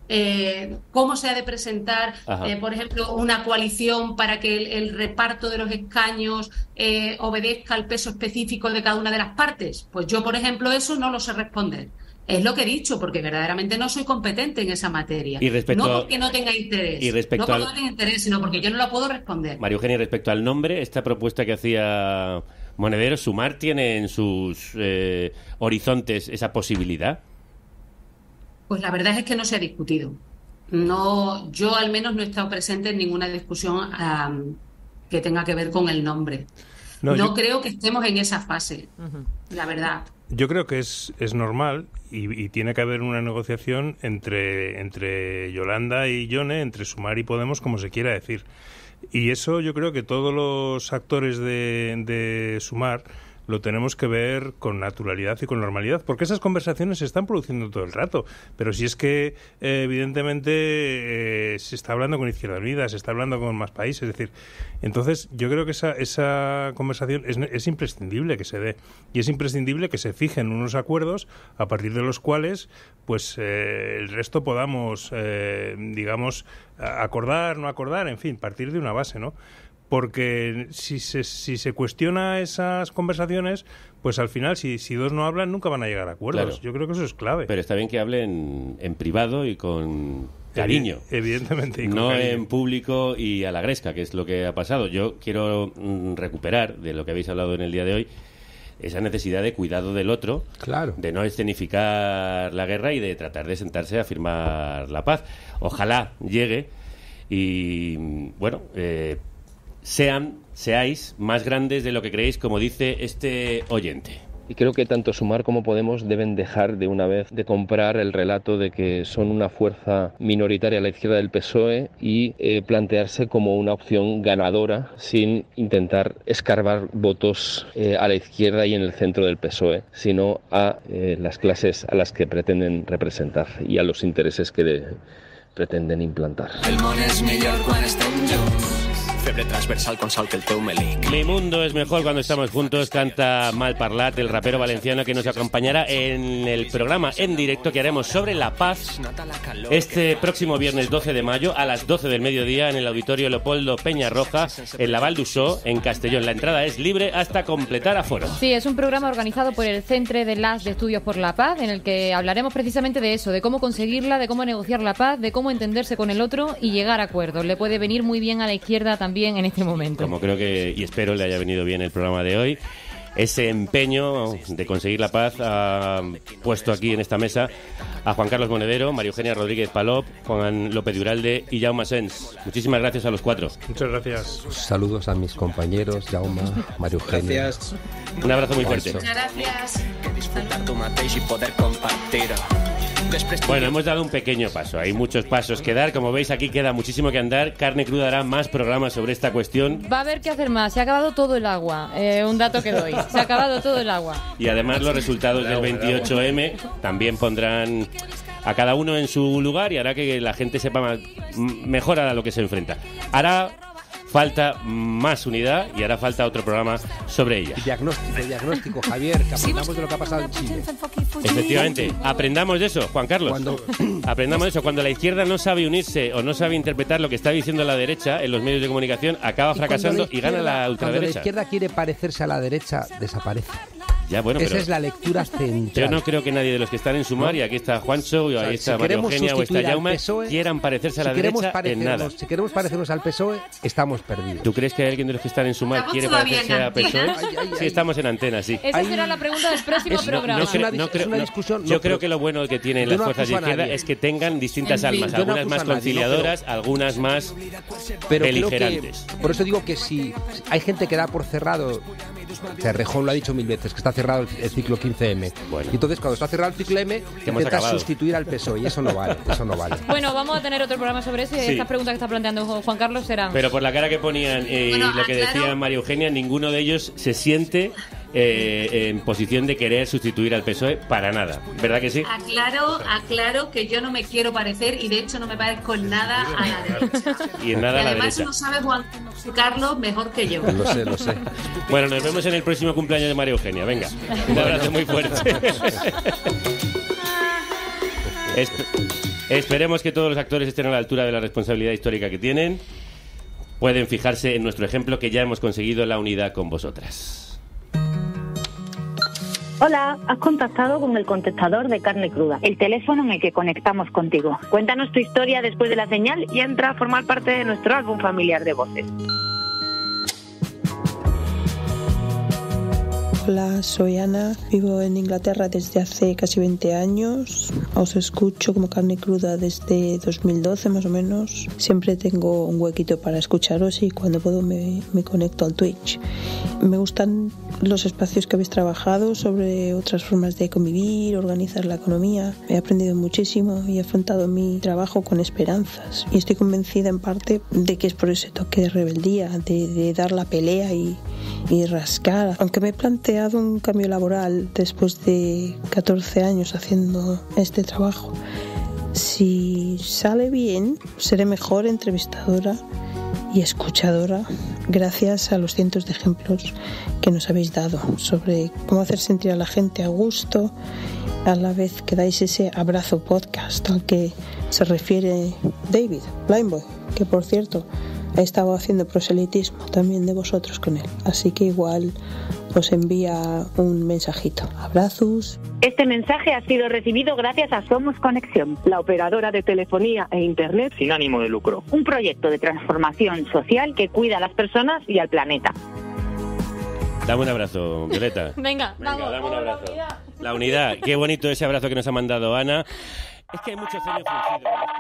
eh, cómo se ha de presentar, Ajá. eh, por ejemplo, una coalición para que el, el reparto de los escaños eh, obedezca al peso específico de cada una de las partes. Pues yo, por ejemplo, eso no lo sé responder. Es lo que he dicho, porque verdaderamente no soy competente en esa materia. Y respecto no a- porque no tenga interés, y respecto no porque al- no tenga interés, sino porque yo no lo puedo responder. María Eugenia, respecto al nombre, esta propuesta que hacía Monedero, ¿Sumar tiene en sus eh, horizontes esa posibilidad? Pues la verdad es que no se ha discutido. No, yo al menos no he estado presente en ninguna discusión am, que tenga que ver con el nombre. No, No, yo- creo que estemos en esa fase, la verdad. Yo creo que es, es normal y, y tiene que haber una negociación entre, entre Yolanda y Yone, entre Sumar y Podemos, como se quiera decir. Y eso yo creo que todos los actores de, de Sumar lo tenemos que ver con naturalidad y con normalidad, porque esas conversaciones se están produciendo todo el rato. Pero si es que, eh, evidentemente, eh, se está hablando con Izquierda Unida, se está hablando con más países, es decir, entonces yo creo que esa, esa conversación es, es imprescindible que se dé, y es imprescindible que se fijen unos acuerdos a partir de los cuales, pues, eh, el resto podamos, eh, digamos, a- acordar, no acordar, en fin, partir de una base, ¿no? Porque si se, si se cuestiona esas conversaciones, pues al final, si, si dos no hablan, nunca van a llegar a acuerdos. Claro. Yo creo que eso es clave. Pero está bien que hablen en privado y con cariño. Evi- Evidentemente. y con No cariño. en público y a la gresca, que es lo que ha pasado. Yo quiero mm, recuperar de lo que habéis hablado en el día de hoy esa necesidad de cuidado del otro, Claro. de no escenificar la guerra y de tratar de sentarse a firmar la paz. Ojalá llegue y, bueno, eh, sean, seáis más grandes de lo que creéis, como dice este oyente. Y creo que tanto Sumar como Podemos deben dejar de una vez de comprar el relato de que son una fuerza minoritaria a la izquierda del P S O E y eh, plantearse como una opción ganadora sin intentar escarbar votos eh, a la izquierda y en el centro del P S O E, sino a eh, las clases a las que pretenden representar y a los intereses que de- pretenden implantar. El món és millor quan estem junts. Febre transversal con sal que el teu melic. Mi mundo es mejor cuando estamos juntos, canta Malparlat, el rapero valenciano que nos acompañará en el programa en directo que haremos sobre la paz este próximo viernes doce de mayo a las doce del mediodía en el Auditorio Leopoldo Peñarroja en la Val d'Usó, en Castellón. La entrada es libre hasta completar aforo. Sí, es un programa organizado por el Centre de las de Estudios por la Paz, en el que hablaremos precisamente de eso, de cómo conseguirla, de cómo negociar la paz, de cómo entenderse con el otro y llegar a acuerdos. Le puede venir muy bien a la izquierda también en este momento. Como creo que, y espero le haya venido bien el programa de hoy. ese empeño de conseguir la paz ha puesto aquí en esta mesa a Juan Carlos Monedero, María Eugenia Rodríguez Palop, Juan López de Uralde y Jaume Sens. Muchísimas gracias a los cuatro. Muchas gracias. Saludos a mis compañeros, Jaume, María Eugenia. Gracias. Un abrazo muy fuerte. Muchas gracias. Bueno, hemos dado un pequeño paso. Hay muchos pasos que dar. Como veis, aquí queda muchísimo que andar. Carne Cruda hará más programas sobre esta cuestión. Va a haber que hacer más. Se ha acabado todo el agua. Eh, un dato que doy. Se ha acabado todo el agua. Y además los resultados del veintiocho eme también pondrán a cada uno en su lugar y hará que la gente sepa más, mejor a lo que se enfrenta. Hará falta más unidad y hará falta otro programa sobre ella. Diagnóstico, diagnóstico, Javier, que aprendamos de lo que ha pasado en Chile. Efectivamente, aprendamos de eso, Juan Carlos. Cuando... Aprendamos de eso. Cuando la izquierda no sabe unirse o no sabe interpretar lo que está diciendo la derecha en los medios de comunicación, acaba fracasando y, y gana la ultraderecha. Cuando la izquierda quiere parecerse a la derecha, desaparece. Ya, bueno, Esa pero es la lectura central. Yo no creo que nadie de los que están en Sumar, y aquí está Juancho, y ahí está si María Eugenia o está Jaume, P S O E, quieran parecerse a la si derecha en nada. Si queremos parecernos al P S O E, estamos perdidos. ¿Tú crees que alguien de los que están en Sumar ¿Estamos quiere todavía parecerse en a P S O E? antena? Ay, ay, Sí, ay. estamos en antena, sí. Esa Hay- será la pregunta del próximo Es- programa. No es creo, una- no es creo- una no- discusión, yo no, creo pero- que lo bueno que tienen Yo las no fuerzas de acuso a izquierda nadie. es que tengan distintas En fin, almas, yo no algunas acuso más a nadie, no, conciliadoras, algunas más Pero creo que, beligerantes. por eso digo que si hay gente que da por cerrado, Cerrejón lo ha dicho mil veces, que está cerrado el, el ciclo quince eme. Bueno. Y entonces cuando está cerrado el ciclo M, hemos intenta acabado. sustituir al P S O E y eso no vale, eso no vale. Bueno, vamos a tener otro programa sobre eso y Sí. estas preguntas que está planteando Juan Carlos serán... Pero por la cara que ponían eh, y Bueno, lo que aclaro- decía María Eugenia, ninguno de ellos se siente eh, en posición de querer sustituir al P S O E para nada. ¿Verdad que sí? Aclaro, aclaro que yo no me quiero parecer y de hecho no me parezco en nada a la derecha. Y en nada Y a la además derecha. no sabe Juan Carlos mejor que yo. Lo sé, lo sé. Bueno, nos vemos en el próximo cumpleaños de María Eugenia. Venga, un abrazo muy fuerte. Esp- esperemos que todos los actores estén a la altura de la responsabilidad histórica que tienen. Pueden fijarse en nuestro ejemplo, que ya hemos conseguido la unidad con vosotras. Hola, has contactado con el contestador de Carne Cruda, el teléfono en el que conectamos contigo. Cuéntanos tu historia después de la señal y entra a formar parte de nuestro álbum familiar de voces. Hola, soy Ana, vivo en Inglaterra desde hace casi veinte años. Os escucho como Carne Cruda desde dos mil doce más o menos. Siempre tengo un huequito para escucharos y cuando puedo me, me conecto al Twitch. Me gustan los espacios que habéis trabajado sobre otras formas de convivir, organizar la economía. He aprendido muchísimo y he afrontado mi trabajo con esperanzas. Y estoy convencida en parte de que es por ese toque de rebeldía, de, de dar la pelea y, y rascar. Aunque me he planteado un cambio laboral después de catorce años haciendo este trabajo, si sale bien, seré mejor entrevistadora y escuchadora gracias a los cientos de ejemplos que nos habéis dado sobre cómo hacer sentir a la gente a gusto, a la vez que dais ese abrazo podcast al que se refiere David Blindboy, que por cierto ha estado haciendo proselitismo también de vosotros con él, así que igual os envía un mensajito. Abrazos. Este mensaje ha sido recibido gracias a Somos Conexión, la operadora de telefonía e internet sin ánimo de lucro. Un proyecto de transformación social que cuida a las personas y al planeta. Dame un abrazo, Violeta. Venga, Venga, vamos. dame un Hola, abrazo. unidad. La unidad. Qué bonito ese abrazo que nos ha mandado Ana. Es que hay mucho ceño fruncido con esto.